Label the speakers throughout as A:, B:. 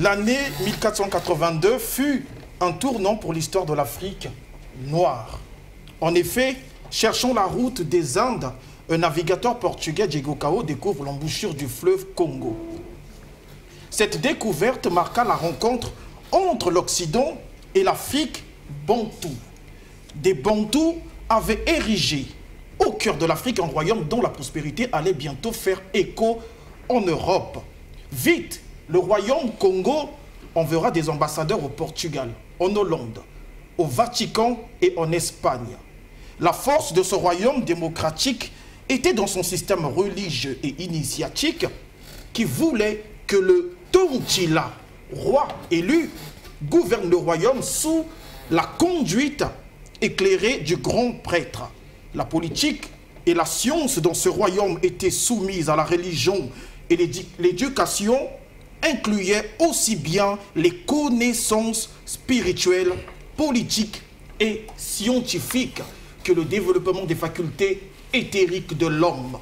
A: L'année 1482 fut un tournant pour l'histoire de l'Afrique noire. En effet, cherchant la route des Indes, un navigateur portugais, Diego Cao, découvre l'embouchure du fleuve Congo. Cette découverte marqua la rencontre entre l'Occident et l'Afrique bantoue. Des Bantous avaient érigé au cœur de l'Afrique un royaume dont la prospérité allait bientôt faire écho en Europe. Vite, le royaume Congo enverra des ambassadeurs au Portugal, en Hollande, au Vatican et en Espagne. La force de ce royaume démocratique était dans son système religieux et initiatique qui voulait que le Tontila, roi élu, gouverne le royaume sous la conduite éclairée du grand prêtre. La politique et la science dans ce royaume étaient soumises à la religion et l'éducation incluait aussi bien les connaissances spirituelles, politiques et scientifiques que le développement des facultés éthériques de l'homme.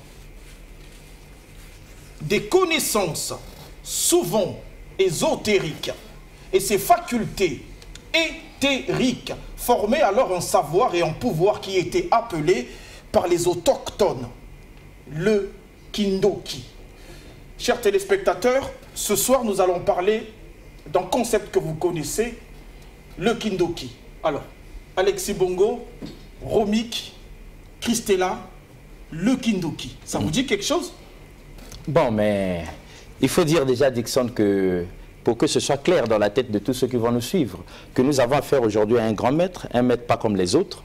A: Des connaissances souvent ésotériques et ces facultés éthériques formaient alors un savoir et un pouvoir qui était appelé par les autochtones le Kindoki. Chers téléspectateurs, ce soir nous allons parler d'un concept que vous connaissez, le Kindoki. Alors, Alexis Bongo, Romik, Christella, le Kindoki. Ça vous dit quelque chose?
B: Bon, mais il faut dire déjà, Dixon, que pour que ce soit clair dans la tête de tous ceux qui vont nous suivre, que nous avons affaire aujourd'hui à un grand maître, un maître pas comme les autres,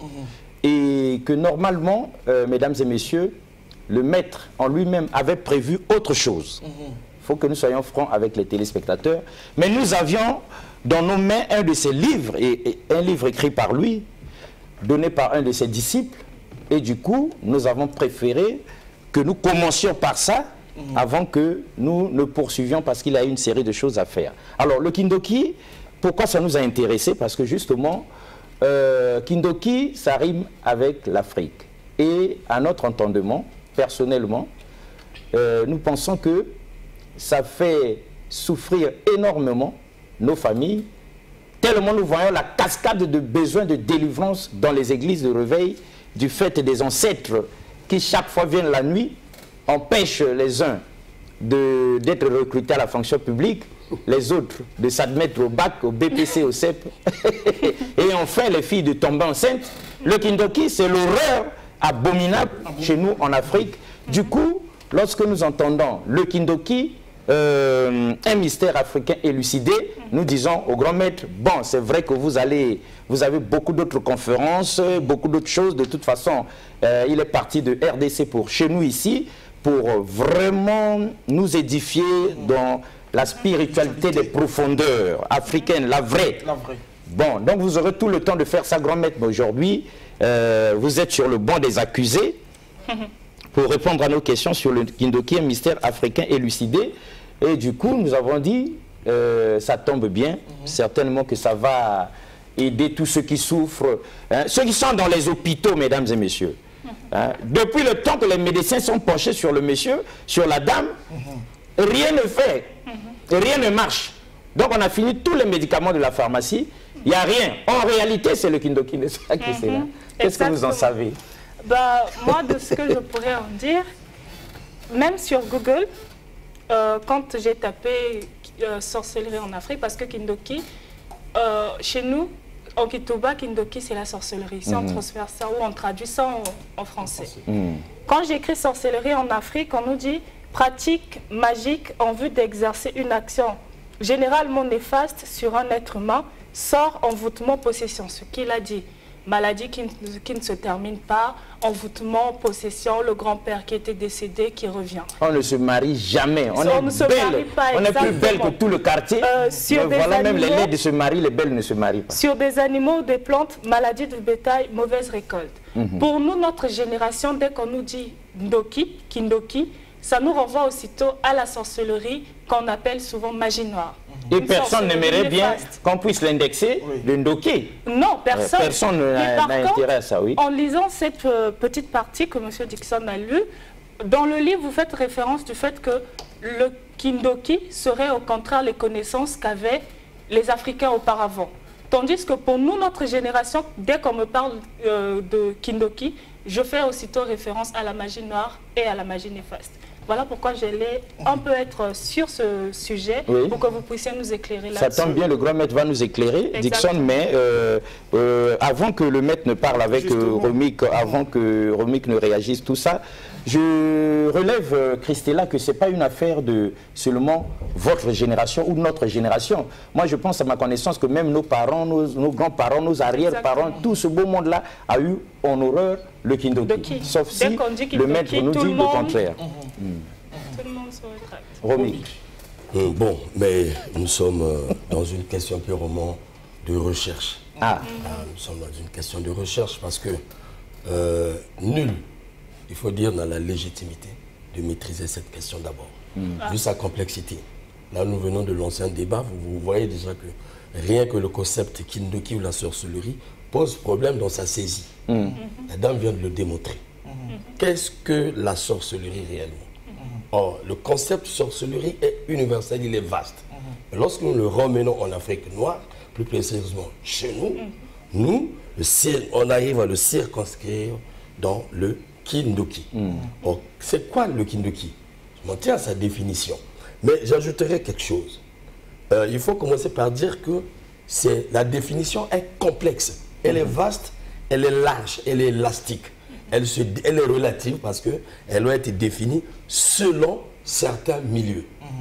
B: et que normalement, mesdames et messieurs, le maître en lui-même avait prévu autre chose. Il faut que nous soyons francs avec les téléspectateurs. Mais nous avions dans nos mains un de ses livres, et un livre écrit par lui, donné par un de ses disciples, et du coup, nous avons préféré que nous commencions par ça, avant que nous ne poursuivions parce qu'il a une série de choses à faire. Alors, le Kindoki, pourquoi ça nous a intéressés? Parce que justement, Kindoki, ça rime avec l'Afrique. Et à notre entendement, personnellement, nous pensons que ça fait souffrir énormément nos familles, tellement nous voyons la cascade de besoins de délivrance dans les églises de réveil du fait des ancêtres qui chaque fois viennent la nuit, empêchent les uns d'être recrutés à la fonction publique, les autres de s'admettre au bac, au BPC, au CEP, et enfin les filles de tomber enceintes. Le Kindoki, c'est l'horreur abominable chez nous en Afrique. Du coup, lorsque nous entendons le Kindoki, un mystère africain élucidé, nous disons au grand maître, bon, c'est vrai que vous avez beaucoup d'autres conférences, beaucoup d'autres choses. De toute façon, il est parti de RDC pour chez nous ici, pour vraiment nous édifier dans la spiritualité des profondeurs africaines, la vraie. Bon, donc vous aurez tout le temps de faire ça, grand maître. Mais aujourd'hui, vous êtes sur le banc des accusés pour répondre à nos questions sur le Kindoki, un mystère africain élucidé. Et du coup, nous avons dit, ça tombe bien, certainement que ça va aider tous ceux qui souffrent, hein, ceux qui sont dans les hôpitaux, mesdames et messieurs. Hein, depuis le temps que les médecins sont penchés sur le monsieur, sur la dame, rien ne fait, rien ne marche. Donc on a fini tous les médicaments de la pharmacie, il n'y a rien. En réalité, c'est le Kindoki, n'est-ce pas, Christella? Qu'est-ce que vous en savez?
C: Bah, moi, de ce que je pourrais en dire, même sur Google, quand j'ai tapé sorcellerie en Afrique, parce que Kindoki, chez nous, en Kituba, Kindoki, c'est la sorcellerie. Si on transfère ça ou on traduit ça en français. Quand j'écris sorcellerie en Afrique, on nous dit pratique magique en vue d'exercer une action généralement néfaste sur un être humain, sort, envoûtement, possession. Ce qu'il a dit. Maladie qui ne se termine pas, envoûtement, possession, le grand-père qui était décédé qui revient.
B: On ne se marie jamais. On est plus belle que tout le quartier. Voilà, même les laides se marient, les belles ne se marient pas.
C: Sur des animaux, des plantes, maladie de bétail, mauvaise récolte. Pour nous, notre génération, dès qu'on nous dit Ndoki, Kindoki, ça nous renvoie aussitôt à la sorcellerie qu'on appelle souvent magie noire.
B: Et personne n'aimerait bien qu'on puisse l'indexer, le Ndoki.
C: Non, personne.
B: Personne n'a intérêt à ça, oui.
C: En lisant cette petite partie que M. Dixon a lue, dans le livre, vous faites référence du fait que le Kindoki serait au contraire les connaissances qu'avaient les Africains auparavant. Tandis que pour nous, notre génération, dès qu'on me parle de Kindoki, je fais aussitôt référence à la magie noire et à la magie néfaste. Voilà pourquoi j'allais un peu être sur ce sujet, pour que vous puissiez nous éclairer là-dessus.
B: Ça tombe bien, le grand maître va nous éclairer, Dixon, mais avant que le maître ne parle avec Romik, avant que Romik ne réagisse, tout ça, je relève, Christella, que ce n'est pas une affaire de seulement votre génération ou notre génération. Moi, je pense à ma connaissance que même nos parents, nos grands-parents, nos arrière-parents, tout ce beau monde-là a eu en horreur le Kindoki. Sauf si le maître nous dit le contraire.
C: Tout le monde se rétracte.
B: Romik.
D: Bon, mais nous sommes dans une question purement de recherche. Nous sommes dans une question de recherche parce que nul, il faut dire, dans la légitimité de maîtriser cette question d'abord, vu sa complexité. Là, nous venons de lancer un débat, vous voyez déjà que rien que le concept Kindoki ou la sorcellerie pose problème dans sa saisie. La dame vient de le démontrer. Qu'est-ce que la sorcellerie réellement? Or, le concept sorcellerie est universel, il est vaste. Lorsque nous le ramenons en Afrique noire, plus précisément chez nous, on arrive à le circonscrire dans le Kindoki. C'est quoi le Kindoki? Je m'en tiens à sa définition. Mais j'ajouterai quelque chose. Il faut commencer par dire que la définition est complexe. Elle est vaste, elle est large, elle est élastique. Elle est relative parce qu'elle doit être définie selon certains milieux.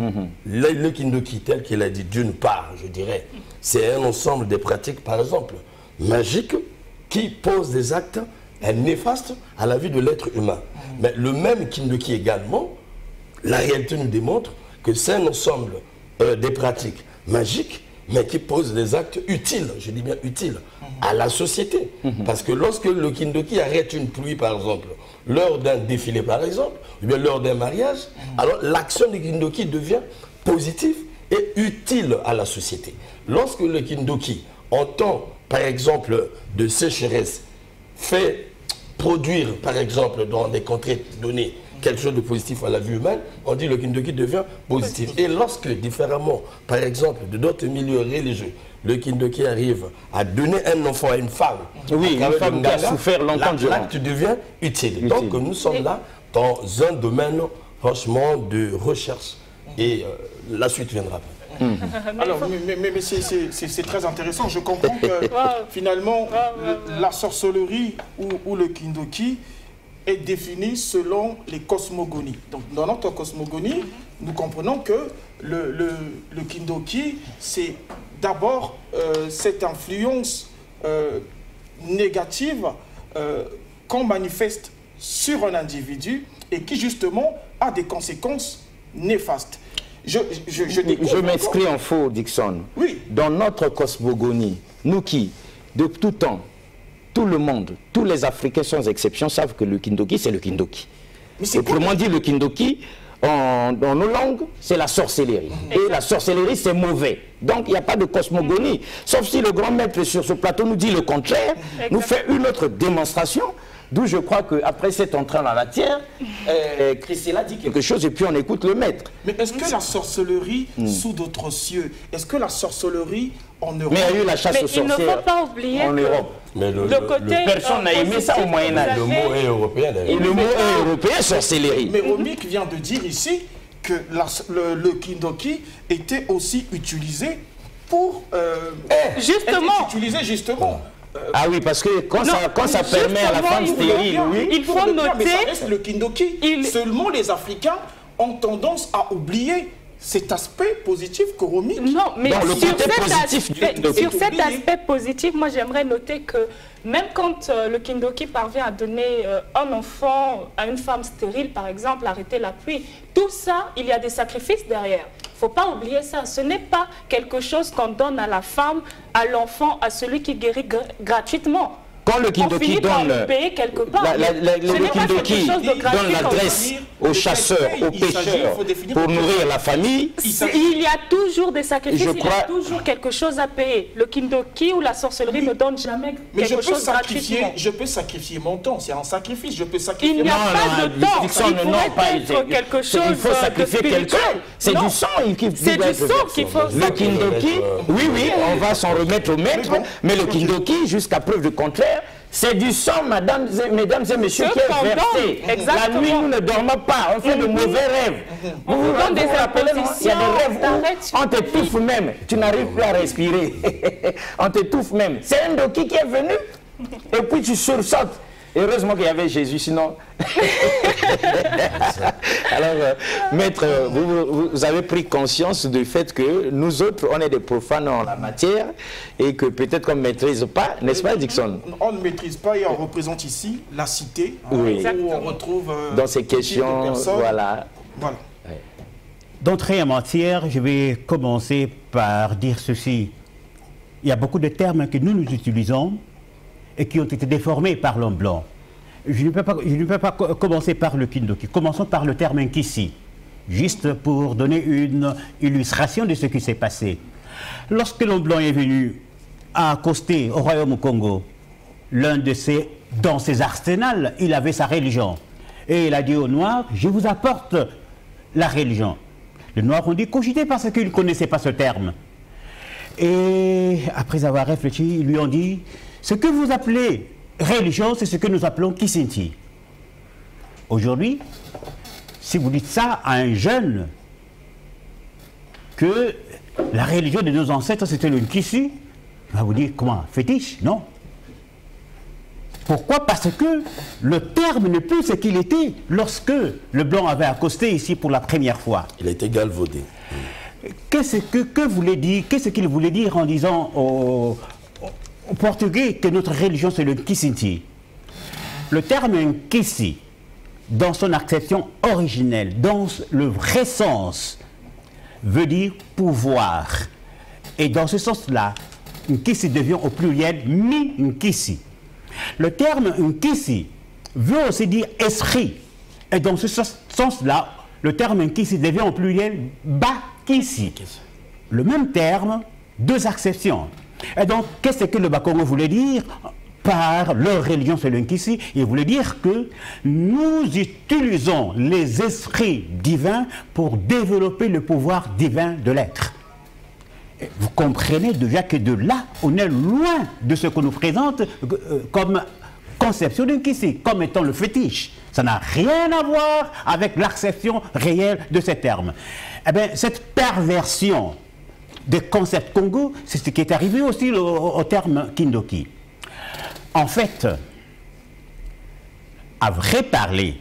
D: Le Kindoki, tel qu'il a dit, d'une part, je dirais, c'est un ensemble de pratiques, par exemple, magiques, qui posent des actes néfastes à la vie de l'être humain. Mais le même Kindoki également, la réalité nous démontre que c'est un ensemble des pratiques magiques, mais qui posent des actes utiles, je dis bien utiles, à la société. Parce que lorsque le Kindoki arrête une pluie, par exemple, lors d'un défilé, par exemple, ou bien lors d'un mariage, alors l'action du Kindoki devient positive et utile à la société. Lorsque le Kindoki, en temps, par exemple, de sécheresse, fait produire, par exemple, dans des contrées données, quelque chose de positif à la vie humaine, on dit le Kindoki devient positif. Et lorsque, différemment, par exemple, de d'autres milieux religieux, le Kindoki arrive à donner un enfant à une femme,
B: une femme qui a souffert longtemps,
D: l'acte devient utile. Donc nous sommes là dans un domaine, franchement, de recherche. Et la suite viendra après.
A: Alors, mais c'est très intéressant. Je comprends que finalement, la sorcellerie ou le Kindoki est défini selon les cosmogonies. Donc, dans notre cosmogonie, nous comprenons que le Kindoki, c'est d'abord cette influence négative qu'on manifeste sur un individu et qui, justement, a des conséquences néfastes.
B: Je m'inscris en faux, Dixon.
A: Oui.
B: Dans notre cosmogonie, nous qui, de tout temps, tout le monde, tous les Africains sans exception savent que le Kindoki, c'est le Kindoki. Autrement dit, le Kindoki, dans nos langues, c'est la sorcellerie. Et la sorcellerie, c'est mauvais. Donc, il n'y a pas de cosmogonie. Sauf si le grand maître sur ce plateau nous dit le contraire, nous fait une autre démonstration. D'où je crois qu'après cette entrée dans la matière, Christella dit quelque chose et puis on écoute le maître.
A: Mais est-ce que la sorcellerie sous d'autres cieux, est-ce que la sorcellerie en Europe...
B: Mais il y a eu la chasse aux sorcières.
C: Il ne faut pas oublier
B: en Europe.
D: Mais
B: personne n'a aimé ça au Moyen-Âge.
D: Le mot est européen d'ailleurs.
B: Et le mot est européen, sorcellerie.
A: Mais Romik vient de dire ici que le Kindoki était aussi utilisé pour... justement.
B: Ah oui, parce que quand ça permet à la femme stérile,
C: il faut noter...
A: Ça reste le Kindoki. Seulement les Africains ont tendance à oublier cet aspect positif que Romik...
C: Non, mais sur cet aspect positif, moi j'aimerais noter que même quand le Kindoki parvient à donner un enfant à une femme stérile, par exemple, arrêter la pluie, tout ça, il y a des sacrifices derrière. Il ne faut pas oublier ça. Ce n'est pas quelque chose qu'on donne à la femme, à l'enfant, à celui qui guérit gratuitement.
B: Quand le Kindoki donne le Kindoki donne l'adresse aux chasseurs, aux pêcheurs pour nourrir la famille,
C: il y a toujours des sacrifices, il y a toujours quelque chose à payer. Le Kindoki ou la sorcellerie ne donne jamais quelque chose gratuitement.
A: Je peux sacrifier mon temps, c'est un sacrifice, je peux sacrifier
C: il n'y a pas de temps, il pourrait être quelque chose
B: il faut sacrifier quelqu'un, c'est du sang
C: qu'il faut
B: le Kindoki, oui, on va s'en remettre au maître, mais le Kindoki, jusqu'à preuve du contraire, c'est du sang, mesdames et messieurs, qui est versé. La nuit, nous ne dormons pas, on fait de mauvais rêves.
C: On vous donne des impositions.
B: Il y a des rêves où on t'étouffe même, tu n'arrives plus à respirer. On t'étouffe même. C'est un Ndoki qui est venu, et puis tu sursautes. Heureusement qu'il y avait Jésus, sinon... Alors, maître, vous avez pris conscience du fait que nous autres, on est des profanes en la matière et que peut-être qu'on ne maîtrise pas, n'est-ce pas, Dickson?
A: On ne maîtrise pas et on représente ici la cité,
B: oui.
A: Où on retrouve...
B: dans ces questions, voilà.
E: Ouais. D'entrée en matière, je vais commencer par dire ceci. Il y a beaucoup de termes que nous utilisons et qui ont été déformés par l'homme blanc. Je ne peux pas commencer par le Kindoki. Commençons par le terme Nkisi, juste pour donner une illustration de ce qui s'est passé. Lorsque l'homme blanc est venu à accoster au royaume du Congo, dans ses arsenals, il avait sa religion. Et il a dit aux Noirs, je vous apporte la religion. Les Noirs ont dit, cogitez parce qu'ils ne connaissaient pas ce terme. Et après avoir réfléchi, ils lui ont dit, ce que vous appelez religion, c'est ce que nous appelons Kisinti. Aujourd'hui, si vous dites ça à un jeune, que la religion de nos ancêtres c'était le Nkisi, il va vous dire, comment, fétiche? Non. Pourquoi? Parce que le terme n'est plus ce qu'il était lorsque le blanc avait accosté ici pour la première fois.
D: Il a été galvaudé.
E: Qu'est-ce qu'il voulait dire en disant aux Portugais que notre religion c'est le Kisinti? Le terme Nkisi, dans son acception originelle, dans le vrai sens, veut dire pouvoir. Et dans ce sens-là, Nkisi devient au pluriel Mi-Nkisi. Le terme Nkisi veut aussi dire esprit. Et dans ce sens-là, le terme Nkisi devient au pluriel Bakisi. Le même terme, deux acceptions. Et donc, qu'est-ce que le Bakongo voulait dire par leur religion, c'est le Nkisi? Il voulait dire que nous utilisons les esprits divins pour développer le pouvoir divin de l'être. Vous comprenez déjà que de là, on est loin de ce qu'on nous présente comme conception de Nkisi, comme étant le fétiche. Ça n'a rien à voir avec l'acception réelle de ces termes. Eh bien, cette perversion des concepts Congo, c'est ce qui est arrivé aussi au terme Kindoki. En fait, à vrai parler,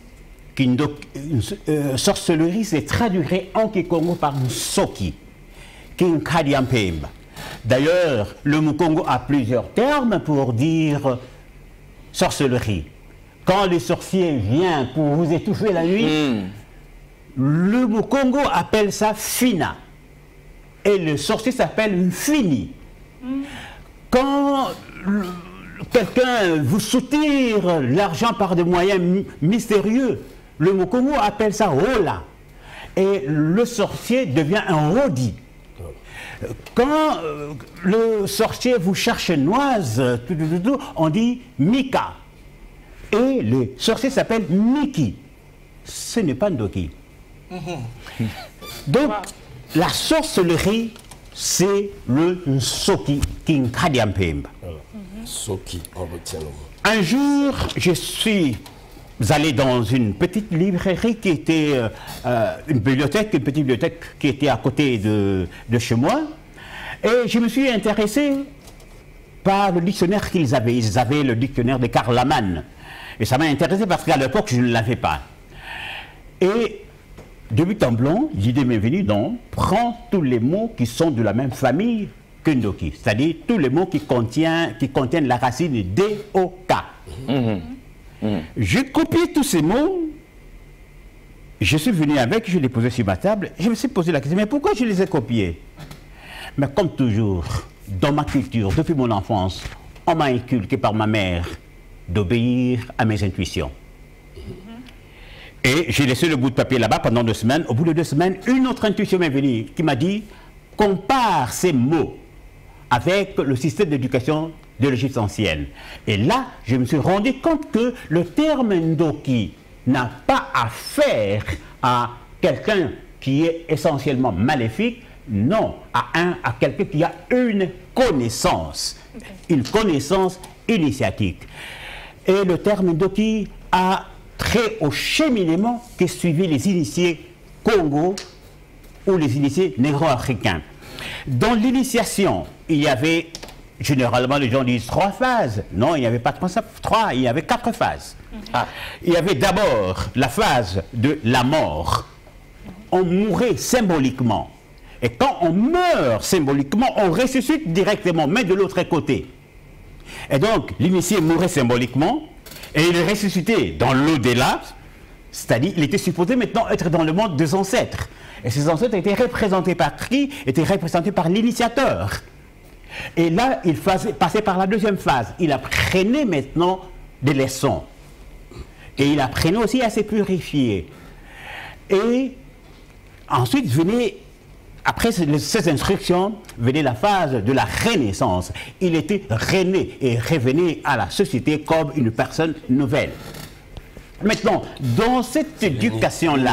E: sorcellerie se traduirait en Kikongo par Nsoki, Kinkadiampemba. D'ailleurs, le Mukongo a plusieurs termes pour dire sorcellerie. Quand les sorciers viennent pour vous étouffer la nuit, le Mukongo appelle ça Fina. Et le sorcier s'appelle Fini. Quand quelqu'un vous soutire l'argent par des moyens mystérieux, le Mukongo appelle ça Ola. Et le sorcier devient un Rodi. Quand le sorcier vous cherche noise, on dit Mika. Et le sorcier s'appelle Miki. Ce n'est pas Ndoki. Donc, la sorcellerie, c'est le Nsoki, Kinkadiampemba.
D: Soki, on retient le mot.
E: Un jour, je suis allé dans une petite librairie qui était une petite bibliothèque qui était à côté de chez moi. Et je me suis intéressé par le dictionnaire qu'ils avaient. Ils avaient le dictionnaire de Karl Lamann. Et ça m'a intéressé parce qu'à l'époque, je ne l'avais pas. Et de but en blanc, l'idée m'est venue, donc, prends tous les mots qui sont de la même famille que Ndoki, c'est-à-dire tous les mots qui contiennent la racine D-O-K. J'ai copié tous ces mots, je suis venu avec, je les ai posés sur ma table, je me suis posé la question, mais pourquoi je les ai copiés? Mais comme toujours, dans ma culture, depuis mon enfance, on m'a inculqué par ma mère d'obéir à mes intuitions. Et j'ai laissé le bout de papier là-bas pendant 2 semaines. Au bout de 2 semaines, une autre intuition m'est venue qui m'a dit « Compare ces mots avec le système d'éducation de l'Égypte ancienne. » Et là, je me suis rendu compte que le terme Ndoki n'a pas affaire à quelqu'un qui est essentiellement maléfique, non, à quelqu'un qui a une connaissance initiatique. Et le terme Ndoki a trait au cheminement que suivaient les initiés Congo ou les initiés négro-africains. Dans l'initiation, il y avait, généralement les gens disent 3 phases. Non, il n'y avait pas 3, il y avait 4 phases. Il y avait d'abord la phase de la mort. On mourait symboliquement. Et quand on meurt symboliquement, on ressuscite directement, mais de l'autre côté. Et donc, l'initié mourait symboliquement, et il est ressuscité dans l'au-delà, c'est-à-dire il était supposé maintenant être dans le monde des ancêtres. Et ces ancêtres étaient représentés par qui? Étaient représentés par l'initiateur. Et là, il passait par la deuxième phase. Il apprenait maintenant des leçons. Et il apprenait aussi à se purifier. Et ensuite venait, après ces instructions, venait la phase de la renaissance. Il était rené et revenait à la société comme une personne nouvelle. Maintenant, dans cette éducation-là,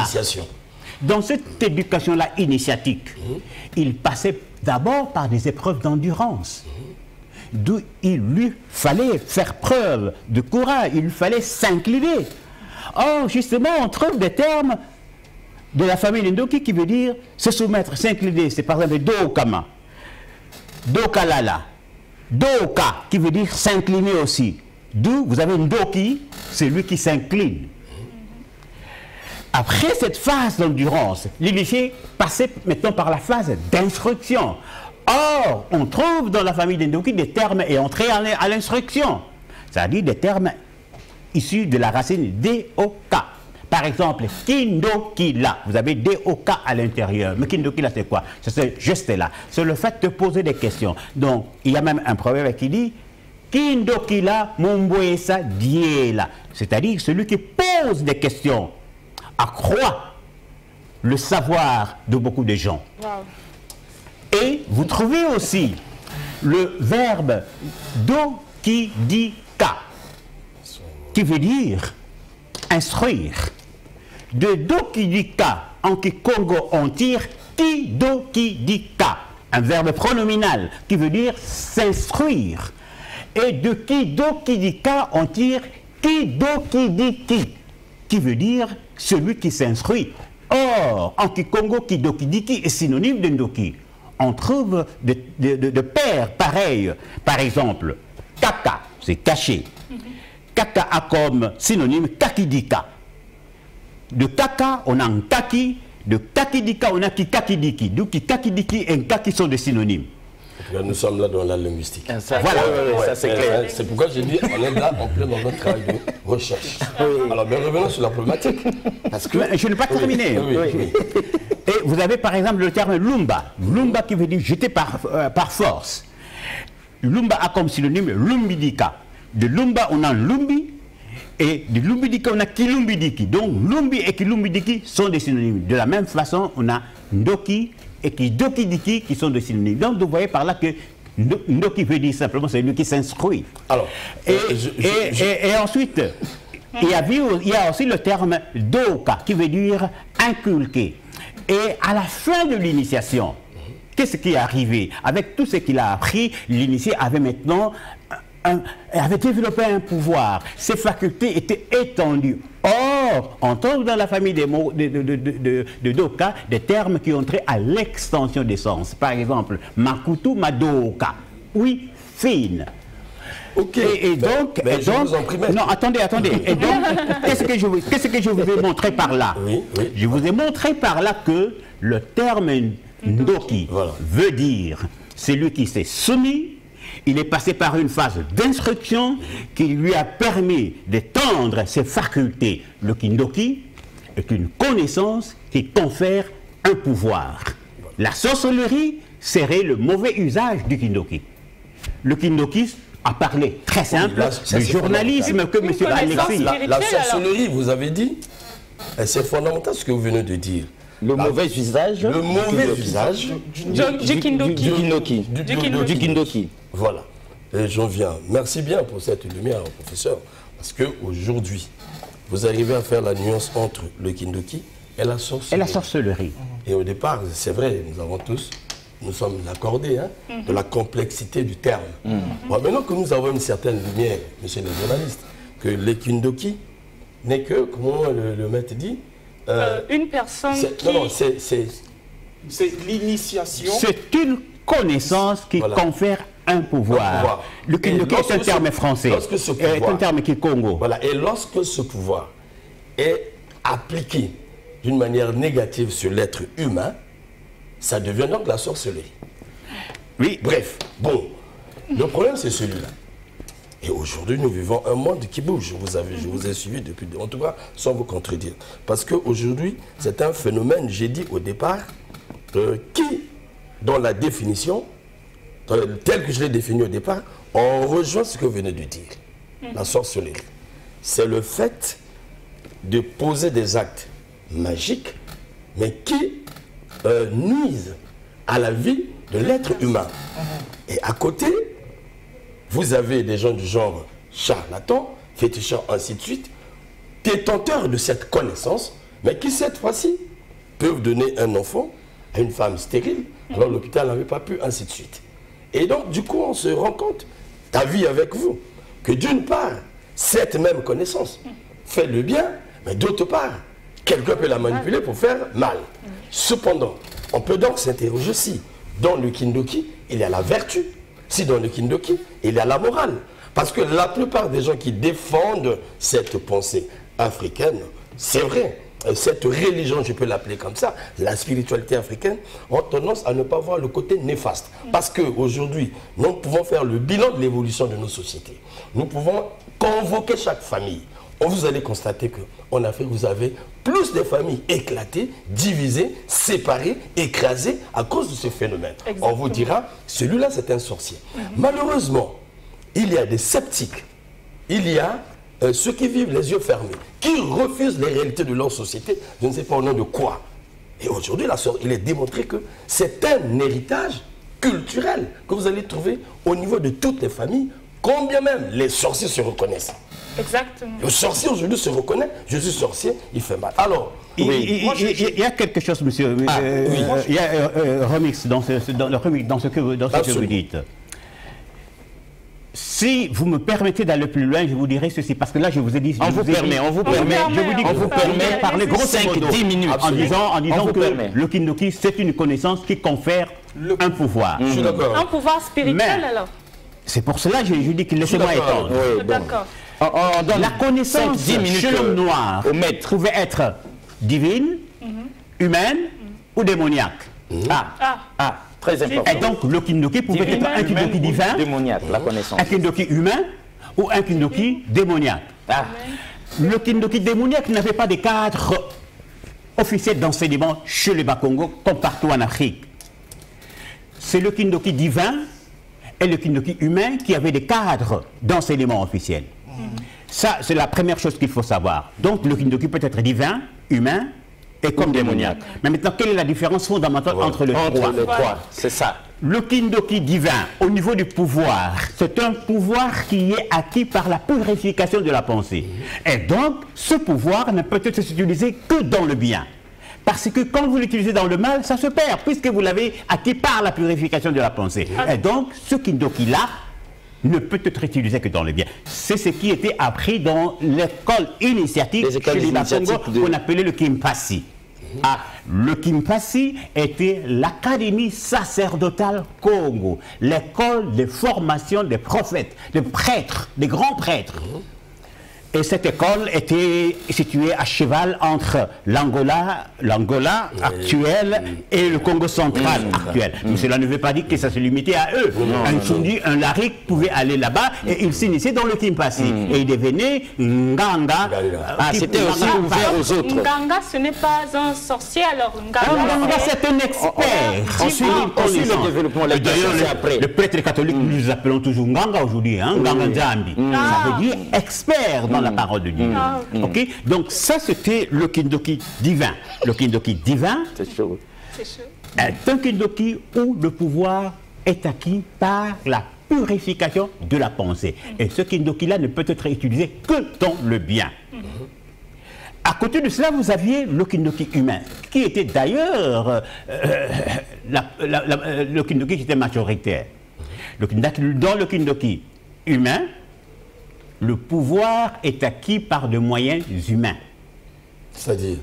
E: initiatique, il passait d'abord par des épreuves d'endurance, d'où il lui fallait faire preuve de courage, il lui fallait s'incliner. Or, justement, on trouve des termes de la famille Ndoki qui veut dire se soumettre, s'incliner. C'est par exemple Dokama, Dokalala, Doka qui veut dire s'incliner aussi. D'où vous avez Ndoki, c'est lui qui s'incline. Après cette phase d'endurance, l'initié passait maintenant par la phase d'instruction. Or, on trouve dans la famille d'Ndoki des termes et entrés à l'instruction, c'est-à-dire des termes issus de la racine D-O-K. Par exemple, Kindokila, vous avez D-O-K à l'intérieur. Mais Kindokila, c'est quoi? C'est ce geste-là. C'est le fait de poser des questions. Donc, il y a même un proverbe qui dit Kindokila Mumboesa Diela, c'est-à-dire celui qui pose des questions accroît le savoir de beaucoup de gens. Wow. Et vous trouvez aussi le verbe dokidika, qui veut dire instruire. De dokidika en Kikongo on tire kidokidika, un verbe pronominal qui veut dire s'instruire. Et de kidokidika on tire kidokidiki, qui veut dire celui qui s'instruit. Or, en Kikongo, kidokidiki est synonyme de Ndoki. On trouve de paires pareilles. Par exemple, kaka, c'est caché. Kaka a comme synonyme kakidika. De kaka, on a un kaki. De kakidika, on a kikakidiki. Donc kikakidiki et kaki sont des synonymes.
D: Nous sommes là dans la linguistique.
E: Voilà,
D: ça c'est clair. C'est pourquoi j'ai dit on est là en plein dans notre travail de recherche. Alors, mais revenons sur la problématique. Parce que...
E: Je n'ai pas terminé. Et vous avez par exemple le terme lumba. Lumba qui veut dire jeter par force. Lumba a comme synonyme lumbidika. De lumba, on a lumbi. Et de lumbidika, on a kilumbidiki. Donc, lumbi et kilumbidiki sont des synonymes. De la même façon, on a ndoki et kidokidiki qui sont des synonymes. Donc, vous voyez par là que ndoki veut dire simplement celui qui s'instruit. Alors, et ensuite, il y a aussi le terme doka qui veut dire inculquer. Et à la fin de l'initiation, qu'est-ce qui est arrivé? Avec tout ce qu'il a appris, l'initié avait maintenant avait développé un pouvoir. Ses facultés étaient étendues. Or, on trouve dans la famille de Doka des termes qui ont trait à l'extension des sens. Par exemple, Makutu Madoka. Oui, fine.
D: Ok.
E: Et donc, non, attendez. Et donc, qu'est-ce que je vous ai montré par là? Je vous ai montré par là que le terme Ndoki veut dire celui qui s'est soumis. Il est passé par une phase d'instruction qui lui a permis d'étendre ses facultés. Le Kindoki est une connaissance qui confère un pouvoir. La sorcellerie serait le mauvais usage du Kindoki. Le Kindoki à parler très simple, le journalisme que M. Alexis...
D: La sorcellerie, vous avez dit, c'est fondamental ce que vous venez de dire.
B: Le mauvais usage.
D: Le mauvais usage
C: du kindoki.
B: Du kindoki.
D: Voilà. Et j'en viens. Merci bien pour cette lumière, professeur. Parce qu'aujourd'hui, vous arrivez à faire la nuance entre le kindoki et la sorcellerie. Et au départ, c'est vrai, nous sommes accordés de la complexité du terme. Bon, maintenant que nous avons une certaine lumière, monsieur le journaliste, que le kindoki n'est que, comment le maître dit,
C: une personne qui...
A: Non, c'est l'initiation.
E: C'est une connaissance qui confère un pouvoir. Le kindoki est un terme français, est un terme qui est Congo.
D: Voilà. Et lorsque ce pouvoir est appliqué d'une manière négative sur l'être humain, ça devient donc la sorcellerie.
E: Oui.
D: Bref, bon, le problème c'est celui-là. Et aujourd'hui, nous vivons un monde qui bouge. Je vous ai suivi depuis, en tout cas, sans vous contredire. Parce qu'aujourd'hui, c'est un phénomène, j'ai dit au départ, qui, dans la définition, tel que je l'ai défini au départ, on rejoint ce que vous venez de dire. La sorcellerie. C'est le fait de poser des actes magiques, mais qui nuisent à la vie de l'être humain. Et à côté, vous avez des gens du genre charlatans, féticheurs, ainsi de suite, détenteurs de cette connaissance, mais qui cette fois-ci peuvent donner un enfant à une femme stérile, alors l'hôpital n'avait pas pu, ainsi de suite. Et donc, du coup, on se rend compte, d'avis avec vous, que d'une part, cette même connaissance fait le bien, mais d'autre part, quelqu'un peut la manipuler pour faire mal. Cependant, on peut donc s'interroger si, dans le kindoki, il y a la vertu, si dans le kindoki, il y a la morale. Parce que la plupart des gens qui défendent cette pensée africaine, c'est vrai, cette religion, je peux l'appeler comme ça, la spiritualité africaine, ont tendance à ne pas voir le côté néfaste. Parce qu'aujourd'hui, nous pouvons faire le bilan de l'évolution de nos sociétés. Nous pouvons convoquer chaque famille. Vous allez constater qu'en Afrique, vous avez plus de familles éclatées, divisées, séparées, écrasées à cause de ce phénomène. Exactement. On vous dira, celui-là, c'est un sorcier. Malheureusement, il y a des sceptiques, il y a ceux qui vivent les yeux fermés, qui refusent les réalités de leur société, je ne sais pas au nom de quoi. Et aujourd'hui, il est démontré que c'est un héritage culturel que vous allez trouver au niveau de toutes les familles, combien même les sorciers se reconnaissent.
C: Exactement.
D: Le sorcier aujourd'hui se reconnaît, je suis sorcier, il fait mal. Alors,
E: il y a quelque chose, monsieur, il y a remix dans ce que vous dites. Si vous me permettez d'aller plus loin, je vous dirai ceci, parce que là, je vous ai dit...
B: On vous permet
E: de parler grosso modo
B: 5-10 minutes.
E: En disant que le kindoki, c'est une connaissance qui confère un pouvoir.
D: Je suis d'accord.
C: Un pouvoir spirituel, alors.
E: C'est pour cela que je dis que laissez-moi étendre.
C: D'accord.
E: La connaissance chez l'homme noir pouvait être divine, humaine ou démoniaque.
B: Très important.
E: Et donc le kindoki pouvait être un kindoki divin,
B: démoniaque, la connaissance.
E: Un kindoki humain ou un kindoki démoniaque. Le kindoki démoniaque n'avait pas de cadre officiel d'enseignement chez les Bakongo comme partout en Afrique. C'est le kindoki divin et le kindoki humain qui avaient des cadres d'enseignement officiel. Ça, c'est la première chose qu'il faut savoir. Donc, le kindoki peut être divin, humain et comme démoniaque. Mais maintenant, quelle est la différence fondamentale entre les trois?
B: C'est ça.
E: Le kindoki divin, au niveau du pouvoir, c'est un pouvoir qui est acquis par la purification de la pensée. Et donc, ce pouvoir ne peut être utilisé que dans le bien. Parce que quand vous l'utilisez dans le mal, ça se perd, puisque vous l'avez acquis par la purification de la pensée. Et donc, ce kindoki-là ne peut être utilisé que dans le bien. C'est ce qui était appris dans l'école initiatique chez les Bakongo, qu'on appelait le Kimpasi. Le Kimpasi était l'académie sacerdotale Congo, l'école de formation des prophètes, des prêtres, des grands prêtres. Et cette école était située à cheval entre l'Angola actuel et le Congo central actuel. Mais cela ne veut pas dire que ça se limitait à eux. Un Tsundi, un Larik pouvait aller là-bas et il s'initiait dans le Kimpasi. Et il devenait Nganga.
B: C'était aussi ouvert aux autres.
C: Nganga, ce n'est pas un sorcier, alors
E: Nganga, c'est un expert.
B: Ensuite, le développement,
E: le prêtre catholique, nous les appelons toujours Nganga aujourd'hui, Nganga Nzambi. Ça veut dire expert dans la parole de Dieu. Ok. Donc ça, c'était le Kindoki divin. Le Kindoki divin est un Kindoki où le pouvoir est acquis par la purification de la pensée. Et ce Kindoki-là ne peut être utilisé que dans le bien. À côté de cela, vous aviez le Kindoki humain, qui était d'ailleurs le Kindoki qui était majoritaire. Dans le Kindoki humain, le pouvoir est acquis par des moyens humains.
D: C'est-à-dire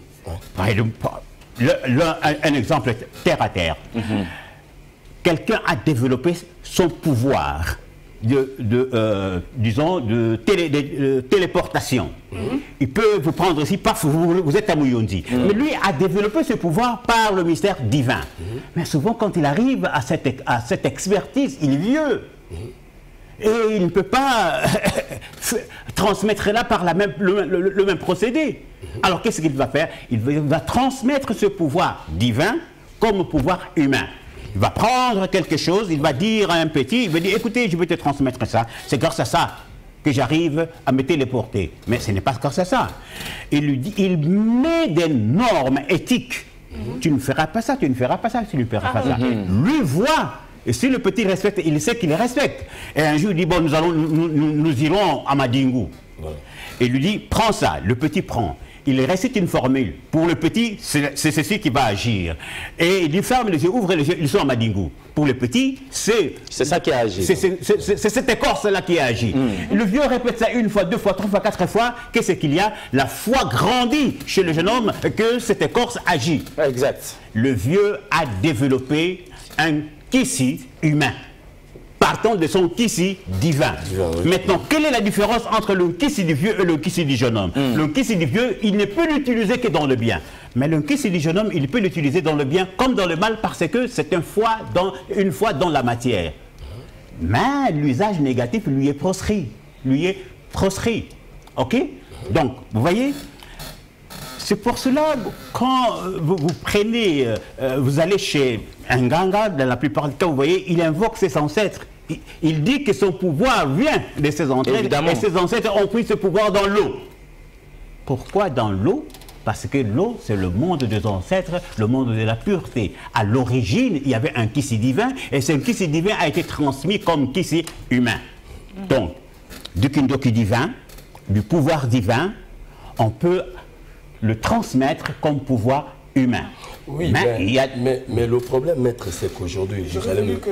E: un exemple terre à terre. Quelqu'un a développé son pouvoir disons, de téléportation. Il peut vous prendre ici, paf, vous êtes à Mouyondi. Mais lui a développé ce pouvoir par le mystère divin. Mais souvent, quand il arrive à cette expertise, il est vieux. Et il ne peut pas transmettre là par le même procédé. Alors qu'est-ce qu'il va faire? Il va transmettre ce pouvoir divin comme pouvoir humain. Il va prendre quelque chose, il va dire à un petit, il va dire, écoutez, je vais te transmettre ça, c'est grâce à ça que j'arrive à me téléporter. Mais ce n'est pas grâce à ça. Il lui dit, il met des normes éthiques. Tu ne feras pas ça, tu ne feras pas ça, tu ne feras pas ça. Lui voit. Et si le petit respecte, il sait qu'il respecte. Et un jour, il dit, bon, nous irons à Madingu. Et il lui dit, prends ça. Le petit prend. Il récite une formule. Pour le petit, c'est ceci qui va agir. Et il ferme les yeux, ouvre les yeux, ils sont à Madingu. Pour le petit, c'est
B: ça qui a agi.
E: C'est cette écorce-là qui a agi. Le vieux répète ça une fois, deux fois, trois fois, quatre fois. Qu'est-ce qu'il y a? La foi grandit chez le jeune homme que cette écorce agit.
B: Exact.
E: Le vieux a développé un kissi humain. Partant de son kissi divin. Maintenant, quelle est la différence entre le kissi du vieux et le kissi du jeune homme? Le kissi du vieux, il ne peut l'utiliser que dans le bien. Mais le kissi du jeune homme, il peut l'utiliser dans le bien comme dans le mal parce que c'est une foi dans la matière. Mais l'usage négatif lui est proscrit. Ok? Donc, vous voyez? C'est pour cela, quand vous prenez, vous allez chez un Nganga, dans la plupart du cas, vous voyez, il invoque ses ancêtres. Il dit que son pouvoir vient de ses ancêtres. Évidemment. Et ses ancêtres ont pris ce pouvoir dans l'eau. Pourquoi dans l'eau? Parce que l'eau, c'est le monde des ancêtres, le monde de la pureté. À l'origine, il y avait un kissi divin, et ce kissi divin a été transmis comme kissi humain. Donc, du kindoki divin, du pouvoir divin, on peut le transmettre comme pouvoir humain.
D: Oui, mais le problème, maître, c'est qu'aujourd'hui, vous allez me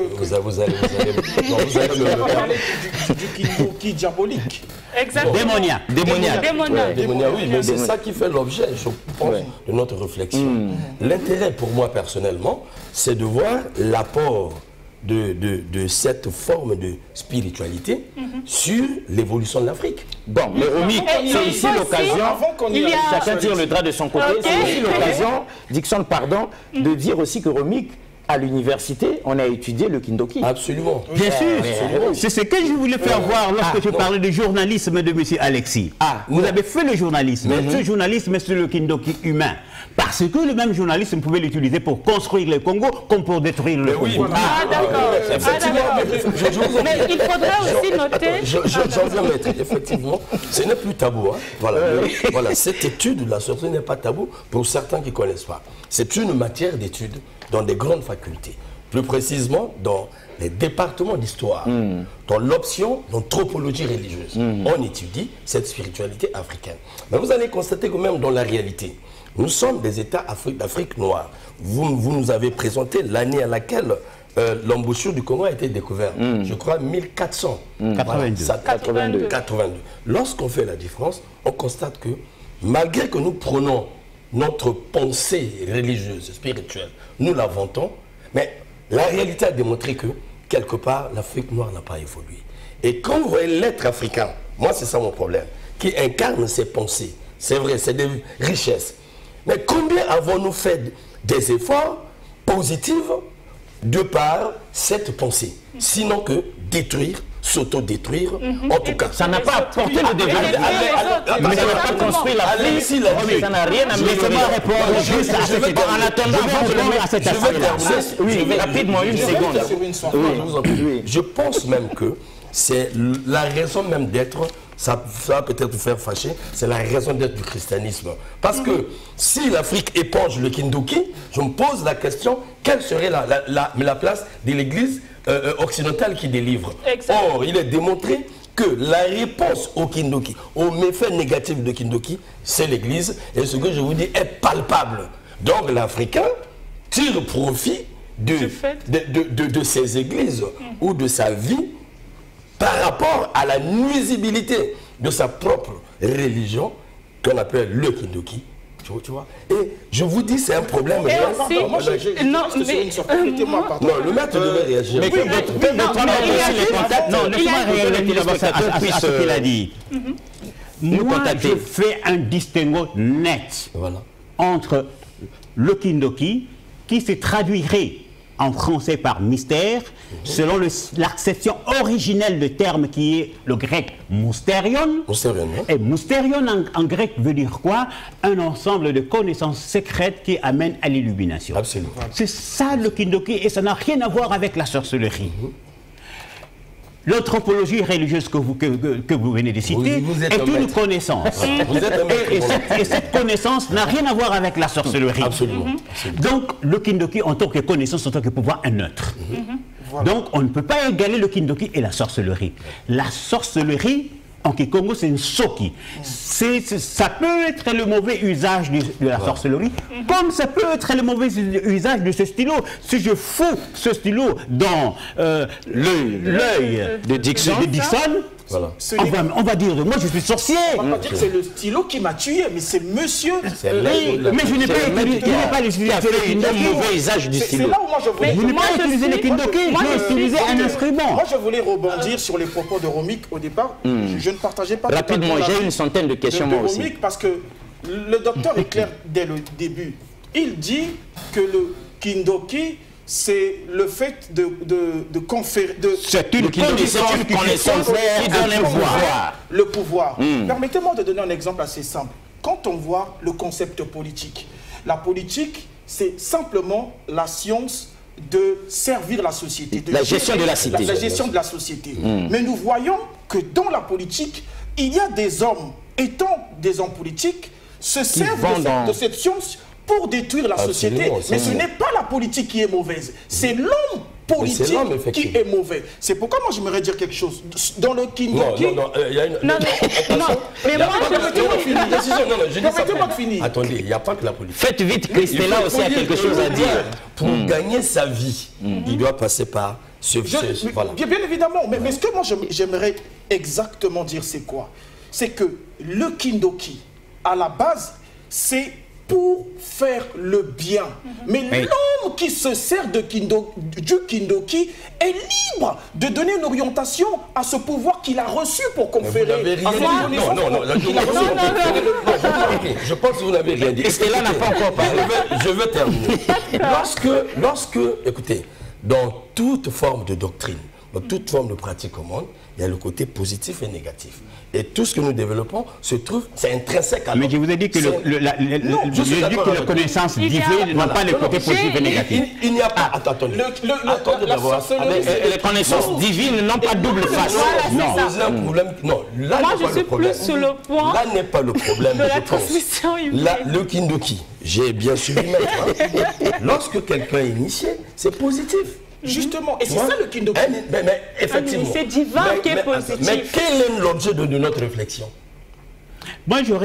A: parler du kindoki diabolique.
C: Exactement.
D: Démoniaque, oui, mais c'est ça qui fait l'objet, je pense, de notre réflexion. L'intérêt pour moi, personnellement, c'est de voir l'apport de cette forme de spiritualité sur l'évolution de l'Afrique.
B: Bon, mais Romy, c'est ici l'occasion, chacun tire le drap de son côté, c'est ici l'occasion, Dixon, pardon, de dire aussi que Romy, à l'université, on a étudié le kindoki.
D: Absolument.
E: Bien sûr. C'est ce que je voulais faire voir lorsque je parlais du journalisme de M. Alexis. Vous avez fait le journalisme. Ce journalisme, c'est le kindoki humain. Parce que le même journalisme pouvait l'utiliser pour construire le Congo comme pour détruire le Congo.
C: D'accord. Mais il faudrait aussi noter...
D: J'en viens, maître. Effectivement, ce n'est plus tabou. Voilà, cette étude de la sortie n'est pas tabou pour certains qui ne connaissent pas. C'est une matière d'étude dans des grandes facultés. Plus précisément, dans les départements d'histoire, dans l'option d'anthropologie religieuse. On étudie cette spiritualité africaine. Mais vous allez constater que même dans la réalité, nous sommes des États d'Afrique noire. Vous nous avez présenté l'année à laquelle l'embouchure du Congo a été découverte. Je crois 1482. Lorsqu'on fait la différence, on constate que malgré que nous prenons notre pensée religieuse, spirituelle, nous la vantons, mais la réalité a démontré que, quelque part, l'Afrique noire n'a pas évolué. Et quand vous voyez l'être africain, moi c'est ça mon problème, qui incarnent ces pensées. C'est vrai, c'est des richesses. Mais combien avons-nous fait des efforts positifs de par cette pensée? Sinon que détruire, s'auto-détruire, en tout cas.
B: Ça n'a pas apporté le développement. Mais ça n'a pas construit la paix. Ça n'a rien amené.
E: Laissez-moi répondre juste à cette question. En attendant,
B: oui, rapidement, une seconde.
D: Je pense même que c'est la raison même d'être, ça va peut-être vous faire fâcher, c'est la raison d'être du christianisme. Parce que si l'Afrique éponge le Kindoki, je me pose la question, quelle serait la place de l'Église occidentale qui délivre? Or, il est démontré que la réponse au Kindoki, aux méfaits négatifs de Kindoki, c'est l'Église. Et ce que je vous dis est palpable. Donc l'Africain tire profit de ses églises ou de sa vie par rapport à la nuisibilité de sa propre religion qu'on appelle le Kindoki. Tu vois? Et je vous dis, c'est un problème.
C: Non,
D: le maître devait réagir.
E: Mais non, laissez-moi réagir à ce qu'il a dit. Moi, je fais un distinguo net entre le Kindoki, qui se traduirait en français par mystère, selon l'acception originelle du terme qui est le grec mousterion. Et mousterion en grec veut dire quoi? Un ensemble de connaissances secrètes qui amènent à l'illumination.
D: Absolument.
E: C'est ça le Kindoki, et ça n'a rien à voir avec la sorcellerie. L'anthropologie religieuse que vous venez de citer est une connaissance. Et cette connaissance n'a rien à voir avec la sorcellerie.
D: Absolument.
E: Donc, le Kindoki, en tant que connaissance, en tant que pouvoir, est neutre. Donc, on ne peut pas égaler le Kindoki et la sorcellerie. La sorcellerie, en Kikongo, c'est une soki. Ça peut être le mauvais usage de la sorcellerie, comme ça peut être le mauvais usage de ce stylo. Si je fous ce stylo dans l'œil de Dixon, voilà. On va dire, moi je suis sorcier.
A: On va pas dire que c'est le stylo qui m'a tué, mais c'est monsieur.
E: Mais je n'ai pas utilisé le mauvais usage du stylo.
A: C'est là où moi je voulais.
E: Je n'ai pas utilisé le Kindoki, j'ai utilisé un instrument.
A: Moi je voulais rebondir sur les propos de Romik au départ. Je ne partageais pas.
B: Rapidement, j'ai une centaine de questions moi aussi.
A: Parce que le docteur est clair dès le début. Il dit que le Kindoki, c'est le fait de conférer...
E: C'est une connaissance qui donne un pouvoir.
A: Le pouvoir. Permettez-moi de donner un exemple assez simple. Quand on voit le concept politique, la politique, c'est simplement la science de servir la société.
B: La gestion de la cité.
A: La gestion de la société. Mais nous voyons que dans la politique, il y a des hommes, étant des hommes politiques, se servent de cette science pour détruire la société. Mais ce n'est pas la politique qui est mauvaise, c'est l'homme politique qui est mauvais. C'est pourquoi moi j'aimerais dire quelque chose. Dans le Kindoki... Permettez-moi de finir.
D: Attendez, il n'y a pas que la politique.
B: Faites vite, Christella aussi a quelque chose à dire.
D: Pour gagner sa vie, il doit passer par ce... Voilà.
A: Bien évidemment, mais ce que moi j'aimerais exactement dire, c'est quoi? C'est que le Kindoki, à la base, c'est pour faire le bien. Mais l'homme qui se sert du Kindoki est libre de donner une orientation à ce pouvoir qu'il a reçu pour conférer.
D: Je pense que vous n'avez rien dit.
B: Et là n'a pas encore parlé.
D: Je veux terminer. Écoutez, dans toute forme de doctrine, dans toute forme de pratique au monde, il y a le côté positif et négatif. Et tout ce que nous développons se trouve, c'est intrinsèque à l'homme.
E: Mais je vous ai dit que la connaissance divine n'a pas le côté positif et négatif.
D: Il n'y a pas... Attendez.
B: Les connaissances divines n'ont pas double face.
C: Non,
D: là,
C: moi je suis plus sur le point.
D: Là n'est pas le problème
C: de la transmission humaine.
D: Là, le Kindoki, j'ai bien suivi maître. Lorsque quelqu'un est initié, c'est positif.
A: Justement, et c'est ça le Kindoki.
D: Mais effectivement.
C: C'est divin qui est positif.
D: Mais quel est l'objet de notre réflexion?
E: Moi, j'aurais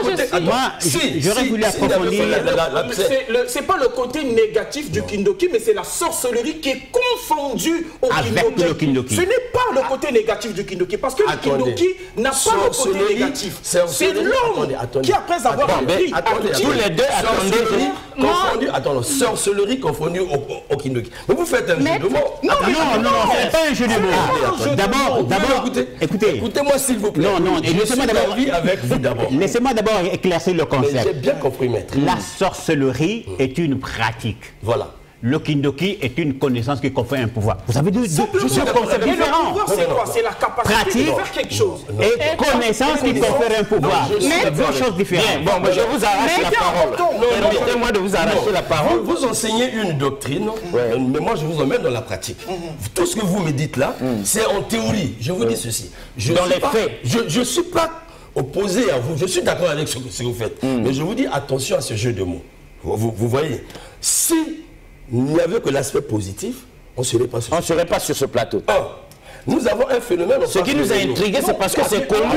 E: voulu approfondir.
A: C'est pas le côté négatif du Kindoki, mais c'est la sorcellerie qui est confondue au Kindoki. Ce n'est pas le côté négatif du Kindoki, parce que le Kindoki n'a pas le côté négatif. C'est l'homme qui, après avoir appris...
B: Tous les deux, attendez.
D: confondu, attends, sorcellerie confondue au Kindoki. Mais vous faites un jeu de mots.
E: Non, c'est pas un jeu de mots. D'abord,
D: écoutez-moi s'il vous plaît.
E: Non,
D: laissez-moi d'abord avec vous d'abord.
E: Laissez-moi d'abord éclaircir le concept.
D: J'ai bien compris, maître.
E: La sorcellerie est une pratique.
D: Voilà.
E: Le Kindoki est une connaissance qui confère un pouvoir. Vous avez deux concepts différents.
A: C'est quoi? C'est la capacité de faire quelque chose.
E: Et connaissance qui confère un pouvoir. C'est deux choses différentes.
B: Bon, je vous arrache la parole. Permettez-moi de vous arracher la parole.
D: Vous enseignez une doctrine, mais moi je vous emmène dans la pratique. Tout ce que vous me dites là, c'est en théorie. Je vous dis ceci. Dans les faits, je ne suis pas opposé à vous. Je suis d'accord avec ce que vous faites. Mais je vous dis attention à ce jeu de mots. Vous voyez, si il n'y avait que l'aspect positif, on ne serait pas sur ce plateau. Nous avons un phénomène...
B: Ce qui nous a intrigué, c'est parce que c'est connu,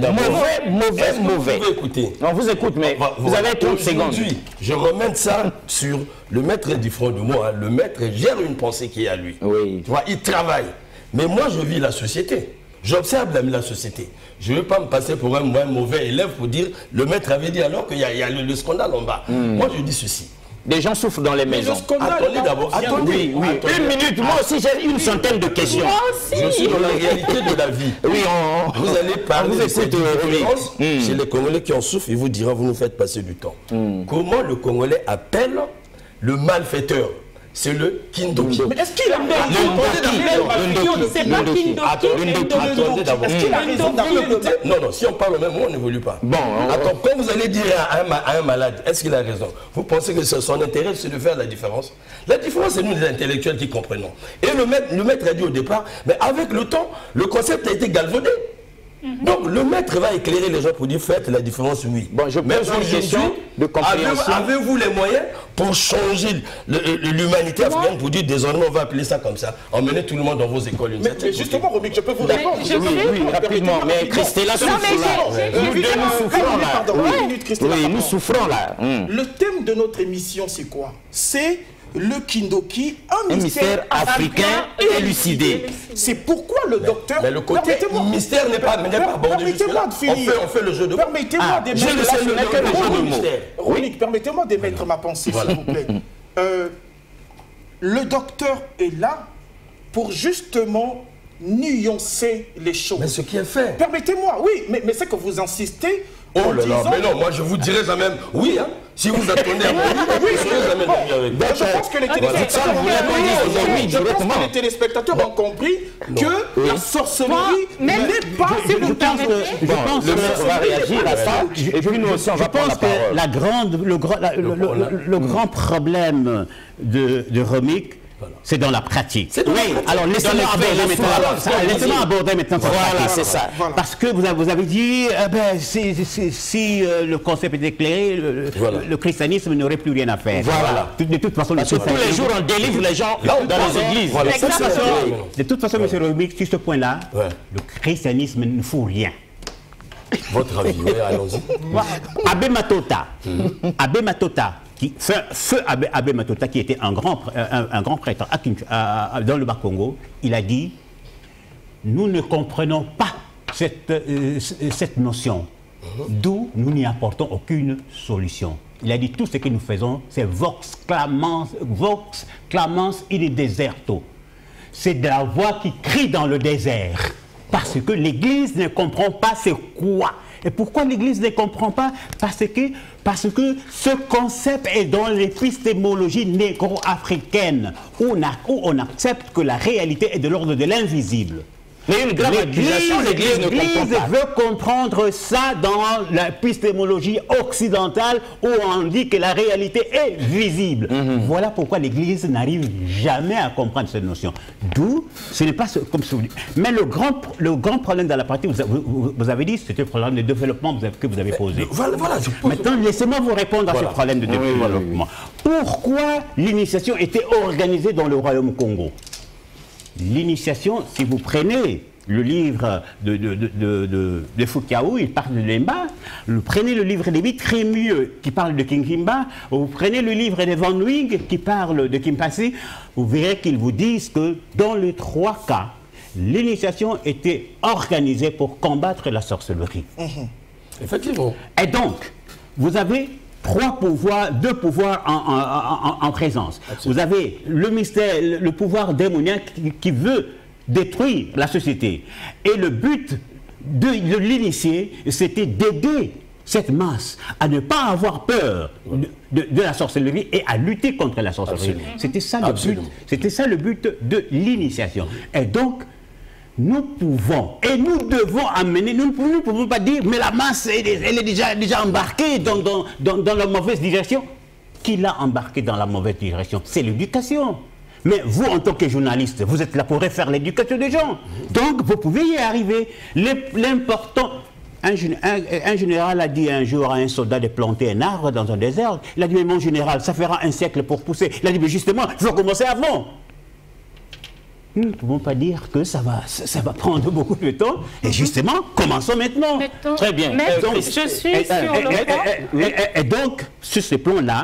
B: mauvais.
D: Vous écoutez.
B: On vous écoute, mais vous avez 30 secondes.
D: Je remène ça sur le maître du front de moi. Le maître gère une pensée qui est à lui.
B: Oui.
D: Tu vois, il travaille. Mais moi, je vis la société. J'observe la société. Je ne veux pas me passer pour un mauvais élève pour dire le maître avait dit alors qu'il y a le scandale en bas. Moi, je dis ceci.
B: Des gens souffrent dans les maisons.
D: Attendez d'abord.
B: Attendez. Une minute. Moi aussi, j'ai une centaine de questions.
D: Je suis dans la réalité de la vie.
B: Oui,
D: vous allez parler de cette différence chez les Congolais qui en souffrent. Ils vous diront, vous nous faites passer du temps. Comment le Congolais appelle le malfaiteur? C'est le Kindoki.
A: Mais est-ce qu'il a
C: C'est pas Kindoki.
D: Attendez d'abord.
A: Est-ce qu'il a raison d'appeler le maître?
D: Non, si on parle au même mot, on n'évolue pas. Bon, attends, quand vous allez dire à un malade, est-ce qu'il a raison? Vous pensez que son intérêt, c'est de faire la différence? La différence, c'est nous les intellectuels qui comprenons. Et le maître a dit au départ, mais avec le temps, le concept a été galvaudé. Donc le maître va éclairer les gens pour dire faites la différence, oui.
B: Bon, je pose une question de compréhension.
D: Avez-vous les moyens pour changer l'humanité africaine, pour dire désormais on va appeler ça comme ça, emmener tout le monde dans vos écoles?
A: Mais justement, Romik, je peux vous répondre.
B: Oui, rapidement. Mais Christella souffre là. Nous deux, nous souffrons là. Oui, nous souffrons là.
A: Le thème de notre émission, c'est quoi? C'est le Kindoki, un mystère
B: africain élucidé.
A: C'est pourquoi le docteur...
D: Mais le côté mystère n'est pas abordé jusque-là. On fait le jeu de mots.
A: Permettez-moi de mettre ma pensée, s'il vous plaît. Le docteur est là pour justement nuancer les choses.
D: Mais ce qui est fait.
A: Permettez-moi, oui, mais c'est que vous insistez.
D: Oh là là, mais non, moi je vous dirais ça même, oui, hein, si vous attendez à moi, oui,
A: je pense que les téléspectateurs ont compris que la sorcellerie n'est pas...
E: Je pense
B: que va réagir à ça, et puis nous aussi on va prendre la parole.
E: Le grand problème de Romik, c'est dans la pratique. Oui, alors laissez-moi aborder maintenant.
B: Voilà, c'est ça.
E: Parce que vous avez dit, si le concept est éclairé, le christianisme n'aurait plus rien à faire.
B: Voilà.
E: De toute façon,
B: parce que tous les jours, on délivre les gens dans les églises.
E: De toute façon, M. Romik, sur ce point-là, le christianisme ne fout rien.
D: Votre avis, oui, allons-y.
E: Abbé Matota, feu Abbé Matota, qui était un grand prêtre dans le Bas-Congo, il a dit « Nous ne comprenons pas cette notion, d'où nous n'y apportons aucune solution. » Il a dit « Tout ce que nous faisons, c'est vox clamans in deserto. » C'est de la voix qui crie dans le désert. Parce que l'Église ne comprend pas c'est quoi. Et pourquoi l'Église ne comprend pas? Parce que ce concept est dans l'épistémologie négro-africaine, où on accepte que la réalité est de l'ordre de l'invisible.
B: Mais une grave accusation, l'Église ne comprend pas.
E: Veut comprendre ça dans l'épistémologie occidentale où on dit que la réalité est visible. Voilà pourquoi l'Église n'arrive jamais à comprendre cette notion. D'où, ce n'est pas comme ce que vous dites. Mais le grand problème dans la pratique, vous avez dit, c'était le problème de développement que vous avez posé.
D: Voilà,
E: maintenant, laissez-moi vous répondre à ce problème de développement. Pourquoi l'initiation était organisée dans le Royaume Congo? L'initiation, si vous prenez le livre de Foucault, il parle de Lemba, vous prenez le livre de Trémieux qui parle de Kinkimba, vous prenez le livre de Van Wing qui parle de Kimpasi, vous verrez qu'ils vous disent que dans les 3 cas, l'initiation était organisée pour combattre la sorcellerie.
D: Effectivement.
E: Et donc, vous avez deux pouvoirs en présence. Absolument. Vous avez le mystère, le pouvoir démoniaque qui veut détruire la société. Et le but de l'initié, c'était d'aider cette masse à ne pas avoir peur de la sorcellerie et à lutter contre la sorcellerie. C'était ça le but. C'était ça le but de l'initiation. Et donc, nous pouvons et nous devons amener, nous ne pouvons pas dire, mais la masse, elle est déjà embarquée dans la mauvaise direction. Qui l'a embarquée dans la mauvaise direction? C'est l'éducation. Mais vous, en tant que journaliste, vous êtes là pour refaire l'éducation des gens. Donc, vous pouvez y arriver. L'important... Un général a dit un jour à un soldat de planter un arbre dans un désert. Il a dit, mais mon général, ça fera un siècle pour pousser. Il a dit, mais justement, il faut commencer avant. Nous ne pouvons pas dire que ça va prendre beaucoup de temps. Et justement, commençons maintenant.
B: Très bien.
C: Donc, je suis sur le plan.
E: Et donc, sur ce plan-là,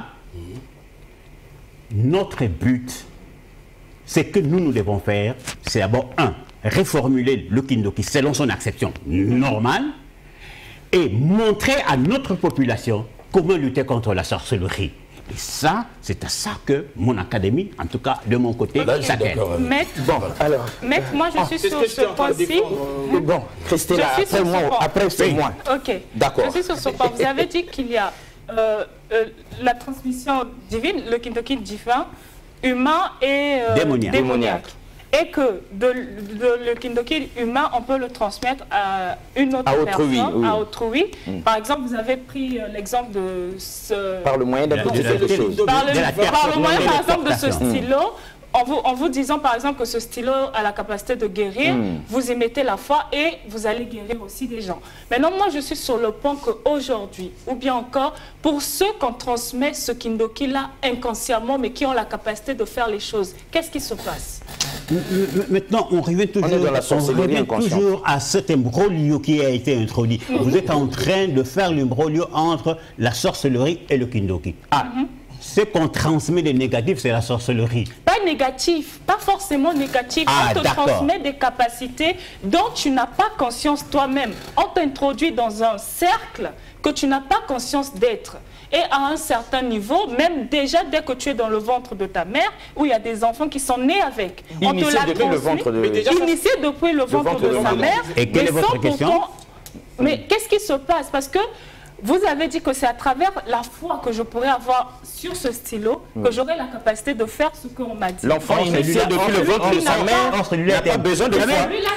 E: notre but, c'est que nous devons faire, c'est d'abord, réformuler le Kindoki selon son acception normale et montrer à notre population comment lutter contre la sorcellerie. Et ça, c'est à ça que mon académie, en tout cas de mon côté, s'attelle.
C: Maître, moi je suis sur ce point-ci.
B: Bon, Christelle, après c'est moi.
C: Ok,
B: d'accord.
C: Je suis sur ce point. Vous avez dit qu'il y a la transmission divine, le Kindoki divin, humain et démoniaque. Et que le Kindoki humain, on peut le transmettre à une autre personne, à autrui. Par exemple, vous avez pris l'exemple de ce...
B: Par le moyen d'introduire des choses.
C: Par le moyen, par exemple, de ce stylo. En vous disant, par exemple, que ce stylo a la capacité de guérir, vous y mettez la foi et vous allez guérir aussi des gens. Maintenant, moi, je suis sur le point qu'aujourd'hui, ou bien encore, pour ceux qu'on transmet ce Kindoki-là inconsciemment, mais qui ont la capacité de faire les choses, qu'est-ce qui se passe?
E: Maintenant, on revient toujours à cet imbroglio qui a été introduit. Vous êtes en train de faire l'imbroglio entre la sorcellerie et le Kindoki. Ce qu'on transmet de négatif, c'est la sorcellerie.
C: Pas négatif, pas forcément négatif. On te transmet des capacités dont tu n'as pas conscience toi-même. On t'introduit dans un cercle que tu n'as pas conscience d'être. Et à un certain niveau, même déjà dès que tu es dans le ventre de ta mère, où il y a des enfants qui sont nés avec. On te l'a transmis, initié depuis le ventre de sa mère.
E: Et quelle est votre question?
C: Mais qu'est-ce qui se passe? Parce que vous avez dit que c'est à travers la foi que je pourrais avoir sur ce stylo que j'aurai la capacité de faire ce qu'on m'a dit.
B: L'enfant initié depuis le ventre de sa mère n'a pas besoin de foi.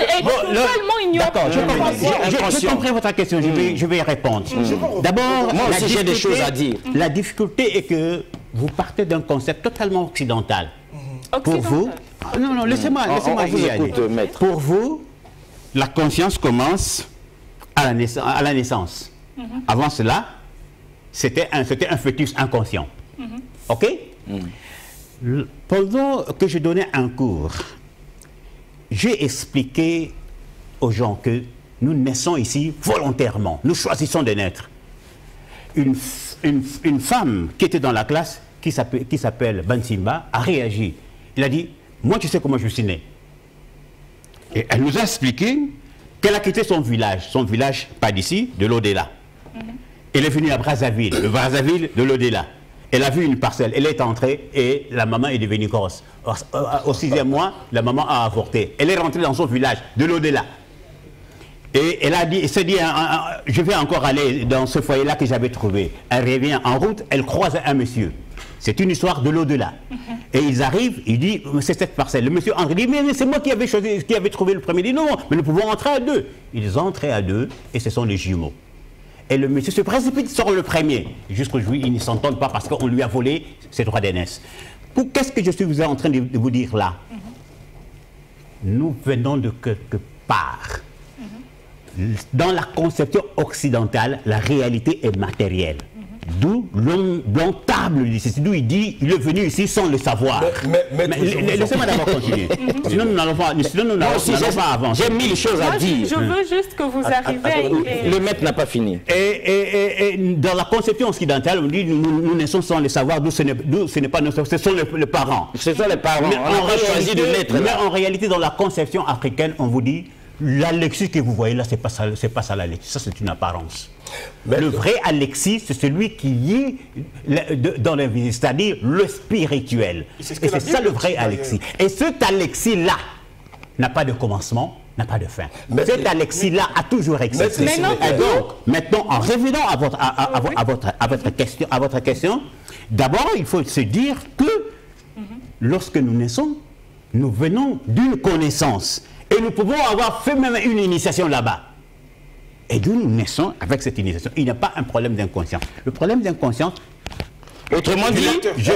E: Je comprends votre question, je vais y répondre. D'abord,
B: moi aussi j'ai des choses à dire.
E: La difficulté est que vous partez d'un concept totalement occidental. Pour vous, non, laissez-moi y aller. Pour vous, la conscience commence à la naissance. Avant cela, c'était un fœtus inconscient. OK? Pendant que je donnais un cours, j'ai expliqué aux gens que nous naissons ici volontairement. Nous choisissons de naître. Une femme qui était dans la classe, qui s'appelle Bansimba, a réagi. Elle a dit, moi tu sais comment je suis né. Et elle nous a expliqué qu'elle a quitté son village pas d'ici, de l'au-delà. Elle est venue à Brazzaville, le Brazzaville de l'au-delà. Elle a vu une parcelle, elle est entrée et la maman est devenue grosse. Au 6e mois, la maman a avorté. Elle est rentrée dans son village de l'au-delà. Et elle s'est dit, je vais encore aller dans ce foyer-là que j'avais trouvé. Elle revient en route, elle croise un monsieur. C'est une histoire de l'au-delà. Et ils arrivent, il dit, c'est cette parcelle. Le monsieur André dit, mais c'est moi qui avais trouvé le premier. Il dit, non, mais nous pouvons entrer à deux. Ils entrent à deux et ce sont les jumeaux. Et le monsieur se précipite sur le premier. Jusqu'au jour, ils ne s'entendent pas parce qu'on lui a volé ses droits d'aînesse. Qu'est-ce que je suis en train de vous dire là? Nous venons de quelque part. Dans la conception occidentale, la réalité est matérielle. D'où l'homme table, d'où il dit, il est venu ici sans le savoir. Laissez-moi d'abord continuer. Sinon, nous n'allons pas avancer.
B: J'ai 1000 choses à dire.
C: Je veux juste que vous arriviez.
B: Le maître n'a pas fini.
E: Et dans la conception occidentale, on dit, nous naissons sans le savoir, d'où ce n'est pas nos, ce sont les parents.
B: Ce sont les parents.
E: Mais en réalité, dans la conception africaine, on vous dit, L'Alexis que vous voyez là, c'est pas ça l'Alexis, ça c'est une apparence. Mais le vrai Alexis, c'est celui qui est dans la vie, c'est-à-dire le spirituel. Et c'est ça le vrai Alexis. Et cet Alexis-là n'a pas de commencement, n'a pas de fin. Cet Alexis-là a toujours existé. Et donc, maintenant, en revenant à votre question, d'abord, il faut se dire que lorsque nous naissons, nous venons d'une connaissance. Et nous pouvons avoir fait même une initiation là-bas. Et d'où nous naissons avec cette initiation. Il n'y a pas un problème d'inconscience. Le problème d'inconscience,
B: autrement dit,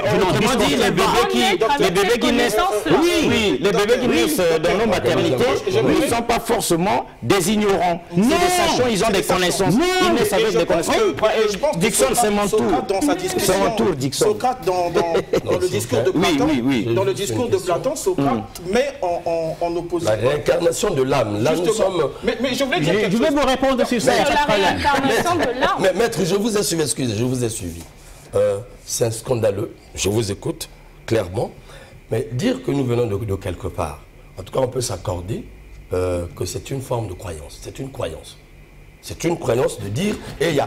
B: les bébés qui naissent, les bébés qui naissent dans nos maternités ne sont pas forcément des ignorants. C'est des sachants, ils ont des connaissances. Ils naissent avec des connaissances. Dixon, c'est mon tour. C'est mon tour, Dixon.
A: Socrate, dans le discours de Platon, dans le discours de Platon, Socrate met en opposition
D: la réincarnation de l'âme. Là, nous sommes.
A: Mais je voulais dire quelque chose.
E: Je vais vous répondre sur ça.
C: La réincarnation de l'âme.
D: Mais maître, je vous ai suivi, excusez, je vous ai suivi. C'est un scandaleux, je vous écoute clairement, mais dire que nous venons de quelque part, en tout cas on peut s'accorder que c'est une forme de croyance, c'est une croyance. C'est une croyance de dire, et il y a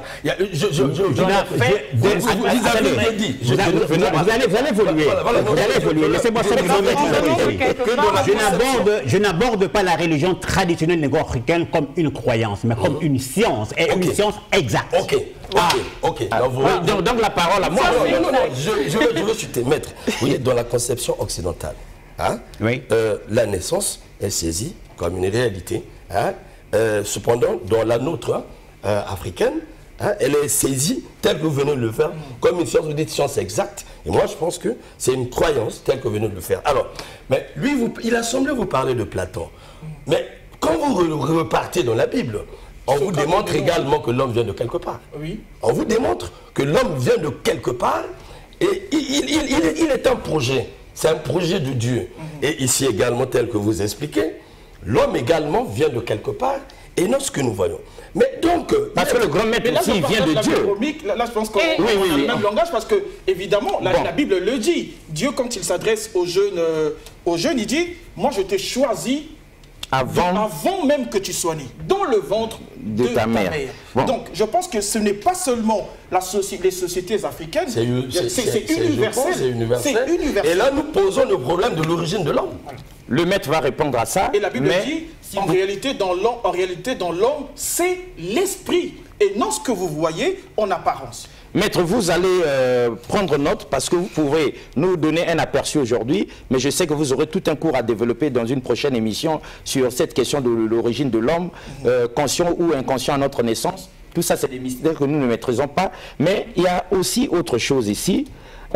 E: je n'aborde pas la religion traditionnelle négro-africaine comme une croyance, mais comme une science, et une science exacte.
D: Ok.
B: Donc la parole à moi.
D: Non, je veux citer, maître. Vous êtes dans la conception occidentale. Hein?
E: Oui.
D: La naissance est saisie comme une réalité. Hein? Cependant, dans la nôtre africaine, hein, elle est saisie, telle que vous venez de le faire, comme une science, vous dites science exacte. Et moi, je pense que c'est une croyance telle que vous venez de le faire. Alors, mais lui, il a semblé vous parler de Platon. Mais quand vous repartez dans la Bible, on vous démontre également que l'homme vient de quelque part.
A: Oui.
D: On vous démontre que l'homme vient de quelque part et il est un projet. C'est un projet de Dieu. Et ici également, tel que vous expliquez, l'homme également vient de quelque part et non ce que nous voyons. Mais donc...
B: Parce que le grand maître aussi vient de Dieu.
A: Là, je pense qu'on a le même langage parce que, évidemment, la Bible le dit. Dieu, quand il s'adresse aux jeunes, il dit, moi je t'ai choisi avant même que tu sois né, dans le ventre de ta mère. Bon. Donc, je pense que ce n'est pas seulement les sociétés africaines, c'est universel. C'est universel.
D: Et là, nous posons le problème de l'origine de l'homme.
B: Le maître va répondre à ça.
A: Et la Bible dit, en réalité, dans l'homme, c'est l'esprit. Et non ce que vous voyez en apparence.
B: Maître, vous allez prendre note parce que vous pouvez nous donner un aperçu aujourd'hui, mais je sais que vous aurez tout un cours à développer dans une prochaine émission sur cette question de l'origine de l'homme, conscient ou inconscient à notre naissance. Tout ça, c'est des mystères que nous ne maîtrisons pas. Mais il y a aussi autre chose ici.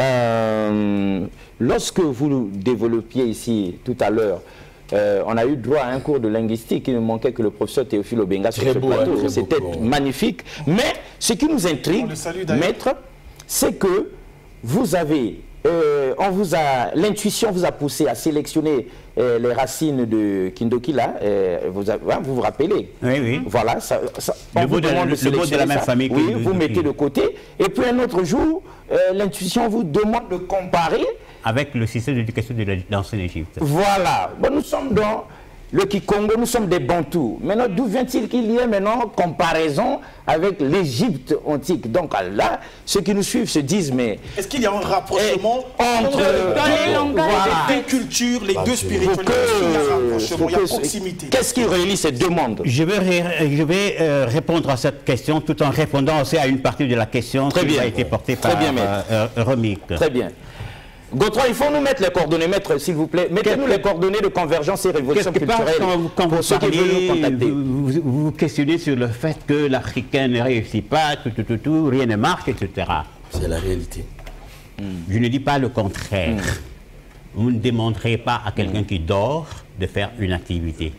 B: Lorsque vous développiez ici tout à l'heure, on a eu droit à un cours de linguistique. Il ne manquait que le professeur Théophile Obenga sur ce plateau. C'était magnifique. Mais ce qui nous intrigue, maître, c'est que vous avez, l'intuition vous a poussé à sélectionner les racines de Kindoki là. Vous vous rappelez?
E: Oui.
B: Voilà.
E: Le mot de la même famille.
B: Oui, vous mettez de côté. Et puis un autre jour, l'intuition vous demande de comparer
E: avec le système d'éducation de l'ancienne Égypte.
B: Voilà. Bon, nous sommes dans le Kikongo, nous sommes des Bantous. Maintenant, d'où vient-il qu'il y ait maintenant comparaison avec l'Égypte antique? Donc là, ceux qui nous suivent se disent, mais...
A: Est-ce qu'il y a un rapprochement entre les deux cultures, les deux spiritualités? Il y a un rapprochement, il y a proximité.
B: Qu'est-ce qui réunit ces deux mondes?
E: Je vais répondre à cette question tout en répondant aussi à une partie de la question qui a été portée par Romik.
B: Très bien. Gautran, il faut nous mettre les coordonnées, maître, s'il vous plaît. Mettez-nous les coordonnées de Convergence et Révolution culturelle.
E: Quand vous parlez, vous questionnez sur le fait que l'Africain ne réussit pas, rien ne marche, etc.
D: C'est la réalité.
E: Je ne dis pas le contraire. Vous ne demanderez pas à quelqu'un qui dort de faire une activité.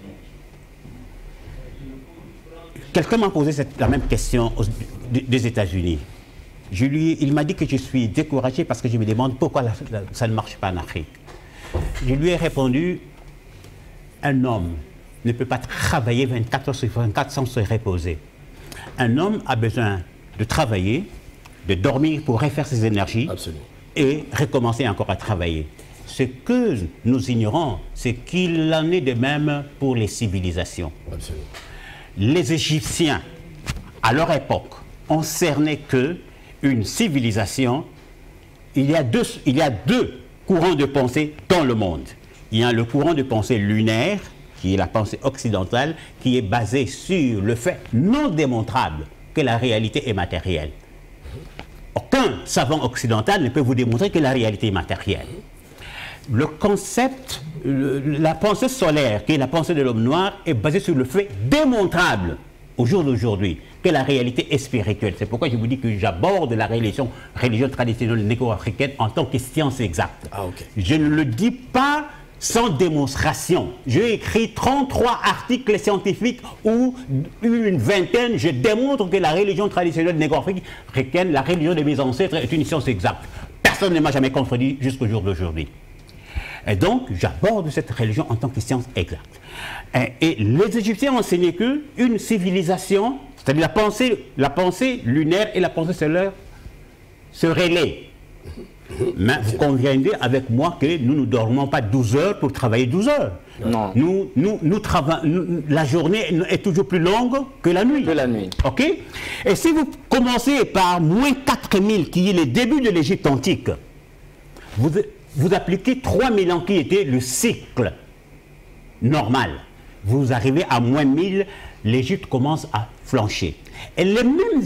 E: Quelqu'un m'a posé la même question des États-Unis. Il m'a dit que je suis découragé parce que je me demande pourquoi ça ne marche pas en Afrique. Je lui ai répondu, un homme ne peut pas travailler 24 heures sur 24 sans se reposer. Un homme a besoin de travailler, de dormir pour refaire ses énergies.
D: Absolument.
E: Et recommencer encore à travailler. ce que nous ignorons, c'est qu'il en est de même pour les civilisations.
D: Absolument.
E: Les Égyptiens, à leur époque, ont cerné qu'une civilisation, il y a deux courants de pensée dans le monde. Il y a le courant de pensée lunaire, qui est la pensée occidentale, qui est basée sur le fait non démontrable que la réalité est matérielle. Aucun savant occidental ne peut vous démontrer que la réalité est matérielle. Le concept, la pensée solaire, qui est la pensée de l'homme noir, est basée sur le fait démontrable, au jour d'aujourd'hui, que la réalité est spirituelle. C'est pourquoi je vous dis que j'aborde la religion traditionnelle négro-africaine en tant que science exacte.
D: Ah, okay.
E: Je ne le dis pas sans démonstration. J'ai écrit 33 articles scientifiques où une vingtaine, je démontre que la religion traditionnelle négro-africaine, la religion de mes ancêtres, est une science exacte. Personne ne m'a jamais contredit jusqu'au jour d'aujourd'hui. Et donc, j'aborde cette religion en tant que science exacte. Et les Égyptiens ont enseigné qu'une civilisation, c'est-à-dire la pensée lunaire et la pensée solaire, se relaient. Mais vous conviendrez avec moi que nous ne dormons pas 12 heures pour travailler 12 heures.
B: Non.
E: Nous travaillons, la journée est toujours plus longue que la nuit. OK? Et si vous commencez par moins 4000, qui est le début de l'Égypte antique, vous appliquez 3000 ans qui était le cycle normal. Vous arrivez à moins 1000, l'Égypte commence à flancher. Et les mêmes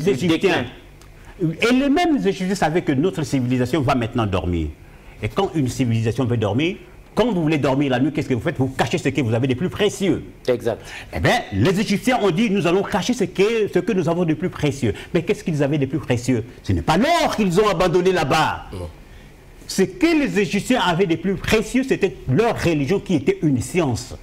E: Égyptiens savaient que notre civilisation va maintenant dormir. Et quand une civilisation veut dormir, quand vous voulez dormir la nuit, qu'est-ce que vous faites? Vous cachez ce que vous avez de plus précieux.
B: Exact.
E: Eh bien, les Égyptiens ont dit, nous allons cacher ce que nous avons de plus précieux. Mais qu'est-ce qu'ils avaient de plus précieux? Ce n'est pas l'or qu'ils ont abandonné là-bas. Ce que les Égyptiens avaient de plus précieux, c'était leur religion qui était une science.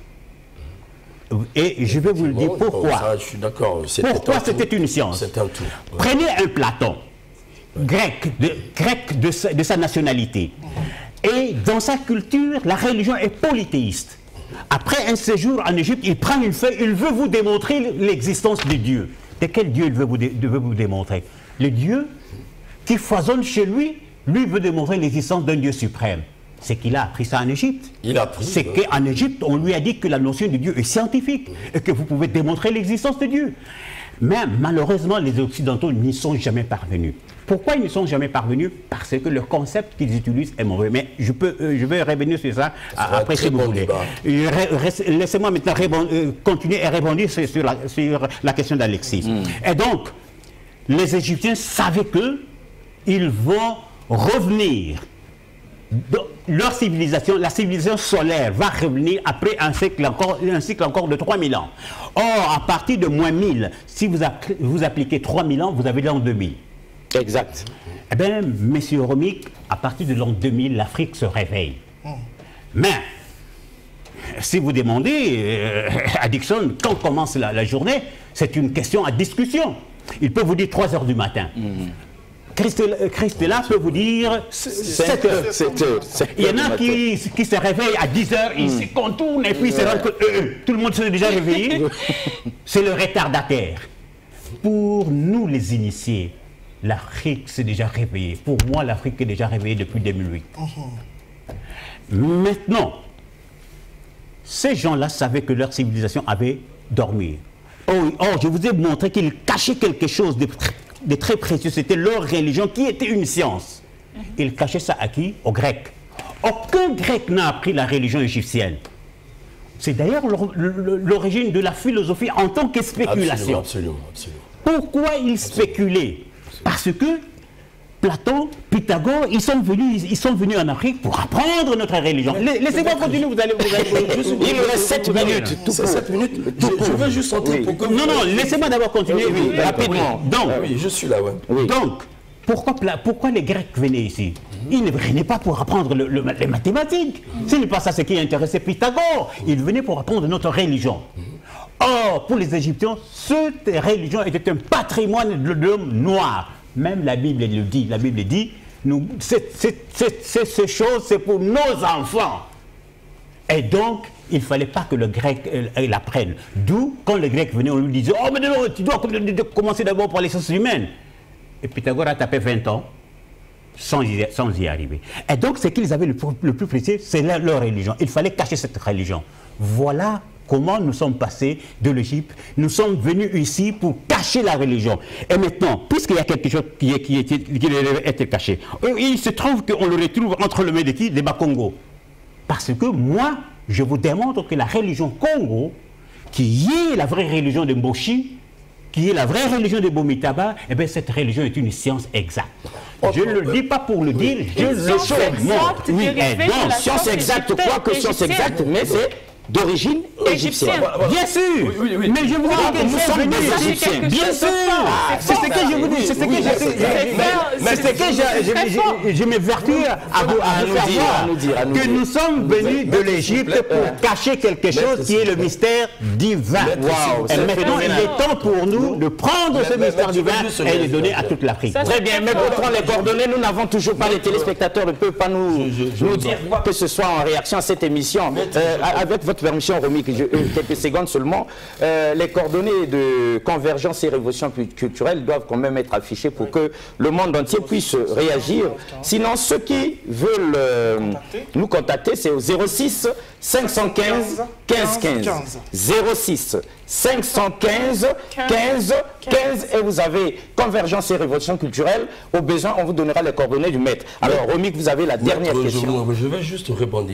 E: Et je vais vous le dire pourquoi.
D: Ça, je suis d'accord.
E: Pourquoi c'était une science?
D: C'est un tout.
E: Prenez un Platon, grec de sa nationalité. Et dans sa culture, la religion est polythéiste. Après un séjour en Égypte, il prend une feuille, il veut vous démontrer l'existence de Dieu. De quel Dieu il veut vous démontrer? Le Dieu qui foisonne chez lui, lui veut démontrer l'existence d'un Dieu suprême. C'est qu'il a appris ça en Égypte.
D: Il a appris.
E: C'est qu'en Égypte, on lui a dit que la notion de Dieu est scientifique et que vous pouvez démontrer l'existence de Dieu. Mais malheureusement, les Occidentaux n'y sont jamais parvenus. Pourquoi ils n'y sont jamais parvenus? Parce que le concept qu'ils utilisent est mauvais. Mais je vais revenir sur ça après si vous voulez. Laissez-moi maintenant continuer et rebondir sur la question d'Alexis. Et donc, les Égyptiens savaient qu'ils vont revenir. Leur civilisation, la civilisation solaire va revenir après un cycle encore de 3000 ans. Or, à partir de moins 1000, si vous appliquez 3000 ans, vous avez l'an 2000.
B: Exact.
E: Eh bien, monsieur Romik, à partir de l'an 2000, l'Afrique se réveille. Mais, si vous demandez à Dixon, quand commence la journée, c'est une question à discussion. Il peut vous dire 3 heures du matin. Christella peut vous dire 7 heures. Il y en a qui se réveillent à 10 heures, ils se contournent et puis ils se rendent compte tout le monde s'est déjà réveillé. C'est le retardataire. Pour nous les initiés, l'Afrique s'est déjà réveillée. Pour moi, l'Afrique est déjà réveillée depuis 2008. Maintenant, ces gens-là savaient que leur civilisation avait dormi. Or, je vous ai montré qu'ils cachaient quelque chose de très précieux. C'était leur religion qui était une science. Ils cachaient ça à qui? Aux Grecs. Aucun Grec n'a appris la religion égyptienne. C'est d'ailleurs l'origine de la philosophie en tant que spéculation.
D: Absolument.
E: Pourquoi ils spéculaient? Parce que Platon, Pythagore, ils sont venus en Afrique pour apprendre notre religion. Laissez-moi continuer, vous allez
B: il me reste 7 minutes.
D: 7 minutes. Je veux juste entrer pour que...
E: Non, laissez-moi d'abord continuer.
B: Rapidement.
E: Donc,
D: oui, je suis là, ouais.
E: Donc, pourquoi les Grecs venaient ici? Ils ne venaient pas pour apprendre les mathématiques. Ce n'est pas ça ce qui intéressait Pythagore. Ils venaient pour apprendre notre religion. Or, pour les Égyptiens, cette religion était un patrimoine de l'homme noir. Même la Bible le dit. La Bible dit, ces choses, c'est pour nos enfants. Et donc, il ne fallait pas que le grec l'apprenne. D'où, quand le grec venait, on lui disait, oh mais non, tu dois commencer d'abord par les sciences humaines. Et Pythagore a tapé 20 ans. sans y arriver. Et donc, ce qu'ils avaient le plus précieux, c'est leur religion. Il fallait cacher cette religion. Voilà comment nous sommes passés de l'Égypte. Nous sommes venus ici pour cacher la religion. Et maintenant, puisqu'il y a quelque chose qui devait être caché, il se trouve qu'on le retrouve entre les mains de qui? Des Bakongo. Parce que moi, je vous démontre que la religion Congo, qui est la vraie religion de Mboshi, qui est la vraie religion de Bomitaba, eh bien cette religion est une science exacte. Je ne le dis pas pour le dire, je le montre.
B: Oui, donc, science exacte, quoi que science exacte, mais c'est d'origine égyptienne.
E: Bien sûr, mais je vous dis que nous sommes des Égyptiens. Bien sûr, c'est ce que je vous dis, c'est ce que je m'évertue à vous dire, que nous sommes venus de l'Égypte pour cacher quelque chose qui est le mystère divin. Et maintenant, il est temps pour nous de prendre ce mystère divin et le donner à toute l'Afrique.
B: Très bien, mais pourtant les coordonnées, nous n'avons toujours pas, les téléspectateurs ne peuvent pas nous dire quoi que ce soit en réaction à cette émission. Avec votre permission, Romy, quelques secondes seulement, les coordonnées de convergence et révolution culturelle doivent quand même être affichées pour que le monde entier puisse réagir. Sinon, ceux qui veulent nous contacter, c'est au 06 515 15 15. 06 515 15 15 et vous avez convergence et révolution culturelle. Au besoin, on vous donnera les coordonnées du maître. Alors, Romy, vous avez la dernière question.
D: Je vais juste répondre.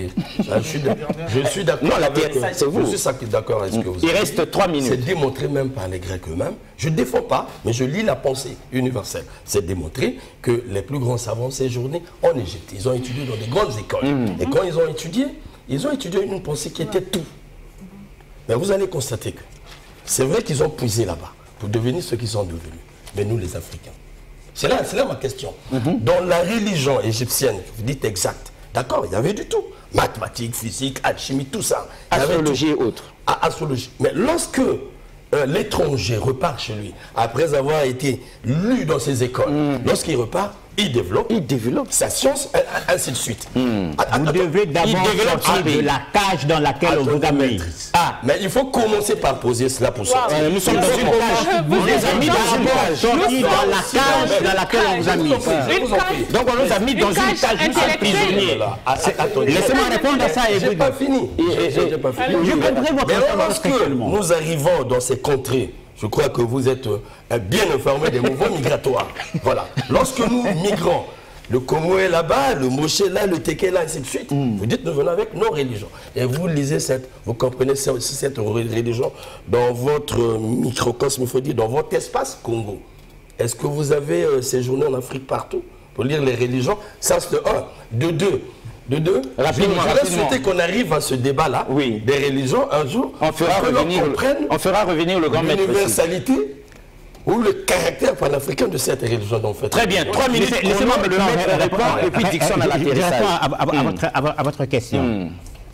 D: Je suis d'accord.
B: Non, c'est vous.
D: Je suis d'accord avec ce que vous
B: avez dit. Il reste 3 minutes.
D: C'est démontré même par les Grecs eux-mêmes. Je ne défends pas, mais je lis la pensée universelle. C'est démontré que les plus grands savants séjournaient en Égypte. Ils ont étudié dans des grandes écoles. Et quand ils ont étudié une pensée qui était tout. Mais vous allez constater que c'est vrai qu'ils ont puisé là-bas pour devenir ce qu'ils sont devenus. Mais nous, les Africains. C'est là ma question. Dans la religion égyptienne, vous dites exact. D'accord, il y avait du tout. Mathématiques, physique, alchimie, tout ça.
B: Astrologie et autres.
D: Astrologie. Mais lorsque l'étranger repart chez lui, après avoir été lu dans ses écoles, lorsqu'il repart, il développe sa science, ainsi de suite.
E: Vous devez d'abord sortir de la cage dans laquelle on vous a mis.
D: Mais il faut commencer par poser cela pour sortir.
B: Nous sommes dans une cage.
E: Vous les avez mis sortis dans la cage dans laquelle on vous a mis.
B: Donc on nous a mis dans une cage prisonnier.
E: Laissez-moi répondre à ça et
D: j'ai pas fini.
E: Je comprends votre
D: réponse. Lorsque nous arrivons dans ces contrées, je crois que vous êtes bien informés des mouvements migratoires. Voilà. Lorsque nous migrons, le Congo est là-bas, le Moshe là, le Teke là, ainsi de suite. Vous dites, nous venons avec nos religions. Et vous lisez vous comprenez cette religion dans votre microcosme, il faut dire, dans votre espace Congo. Est-ce que vous avez séjourné en Afrique partout pour lire les religions? Ça, c'est de 1. De 2.
B: Rapidement,
D: je vais souhaiter qu'on arrive à ce débat-là, des religions, un jour,
B: on fera revenir le grand maître.
D: L'universalité ou le caractère panafricain de cette religion dont fait.
B: Très bien, 3 minutes, laissez-moi le maître répondre et puis Dixon à l'atterrissage.
E: À votre question.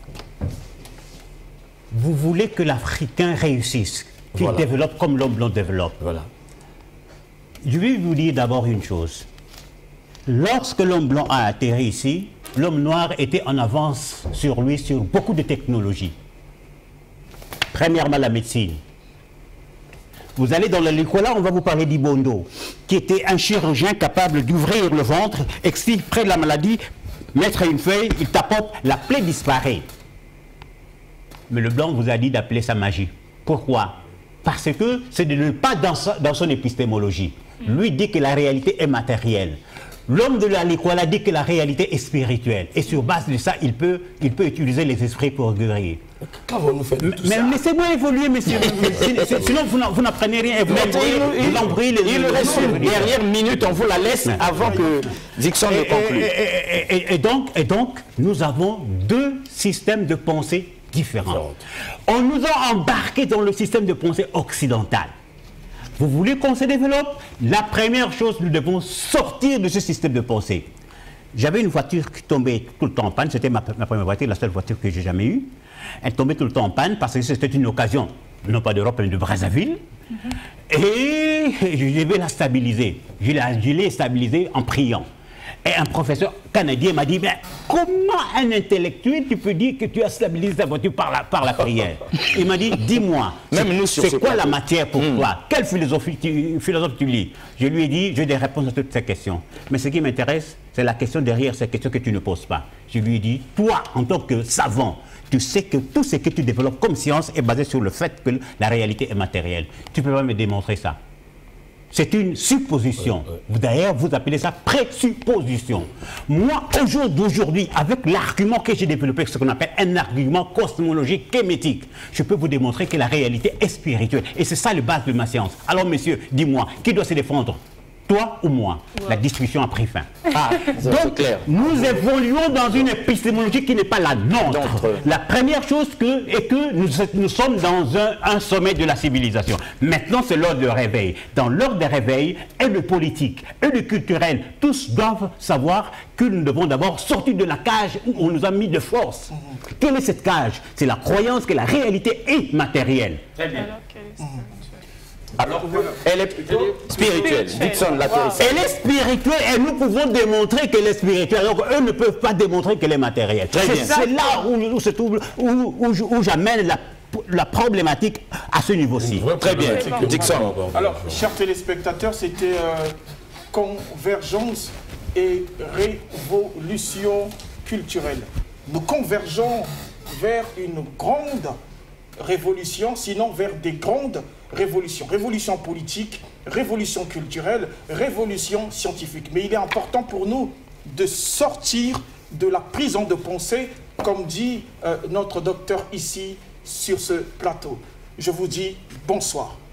E: Vous voulez que l'Africain réussisse, qu'il développe comme l'homme blanc développe.
D: Voilà.
E: Je vais vous dire d'abord une chose. Lorsque l'homme blanc a atterri ici, l'homme noir était en avance sur lui sur beaucoup de technologies. Premièrement, la médecine. Vous allez dans le Likola, on va vous parler d'Ibondo, qui était un chirurgien capable d'ouvrir le ventre, extirper la maladie, mettre une feuille, il tapote, la plaie disparaît. Mais le blanc vous a dit d'appeler ça magie. Pourquoi? Parce que c'est de ne pas dans son épistémologie. Lui dit que la réalité est matérielle. L'homme de la Likola dit que la réalité est spirituelle. Et sur base de ça, il peut utiliser les esprits pour guérir.
D: Qu'avons-nous fait de tout ça?
E: Mais laissez-moi évoluer, monsieur. Sinon, vous n'apprenez rien. Il
B: nous reste une dernière minute, on vous la laisse avant que Dixon ne conclue.
E: Et donc, nous avons deux systèmes de pensée différents. On nous a embarqués dans le système de pensée occidental. Vous voulez qu'on se développe? La première chose, nous devons sortir de ce système de pensée. J'avais une voiture qui tombait tout le temps en panne. C'était ma première voiture, la seule voiture que j'ai jamais eue. Elle tombait tout le temps en panne parce que c'était une occasion, non pas d'Europe, mais de Brazzaville. Et je devais la stabiliser. Je l'ai stabilisée en priant. Et un professeur canadien m'a dit, mais comment un intellectuel, tu peux dire que tu as stabilisé ta voiture par la prière? Il m'a dit, dis-moi, c'est quoi la matière pour toi? Quelle philosophe tu lis? Je lui ai dit, j'ai des réponses à toutes ces questions. Mais ce qui m'intéresse, c'est la question derrière ces questions que tu ne poses pas. Je lui ai dit, toi, en tant que savant, tu sais que tout ce que tu développes comme science est basé sur le fait que la réalité est matérielle. Tu ne peux pas me démontrer ça. C'est une supposition. D'ailleurs, vous appelez ça présupposition. Moi, au jour d'aujourd'hui, avec l'argument que j'ai développé, ce qu'on appelle un argument cosmologique kémétique, je peux vous démontrer que la réalité est spirituelle. Et c'est ça le base de ma science. Alors, messieurs, dis-moi, qui doit se défendre? Toi ou moi? La discussion a pris fin. Donc, clair. Nous évoluons dans une épistémologie qui n'est pas la nôtre. La première chose est que nous sommes dans un sommet de la civilisation. Maintenant, c'est l'heure de réveil. Dans l'heure de réveil, et le politique, et le culturel, tous doivent savoir que nous devons d'abord sortir de la cage où on nous a mis de force. Quelle est cette cage? C'est la croyance que la réalité est matérielle. Très bien.
B: Alors, elle est spirituelle. Dixon l'a fait.
E: Elle est spirituelle et nous pouvons démontrer qu'elle est spirituelle. Donc, eux ne peuvent pas démontrer qu'elle est matérielle. C'est là où j'amène la problématique à ce niveau-ci.
B: Très bien. Dixon.
A: Alors, chers téléspectateurs, c'était convergence et révolution culturelle. Nous convergeons vers une grande révolution, sinon vers des grandes révolutions. Révolution politique, révolution culturelle, révolution scientifique. Mais il est important pour nous de sortir de la prison de pensée, comme dit notre docteur ici sur ce plateau. Je vous dis bonsoir.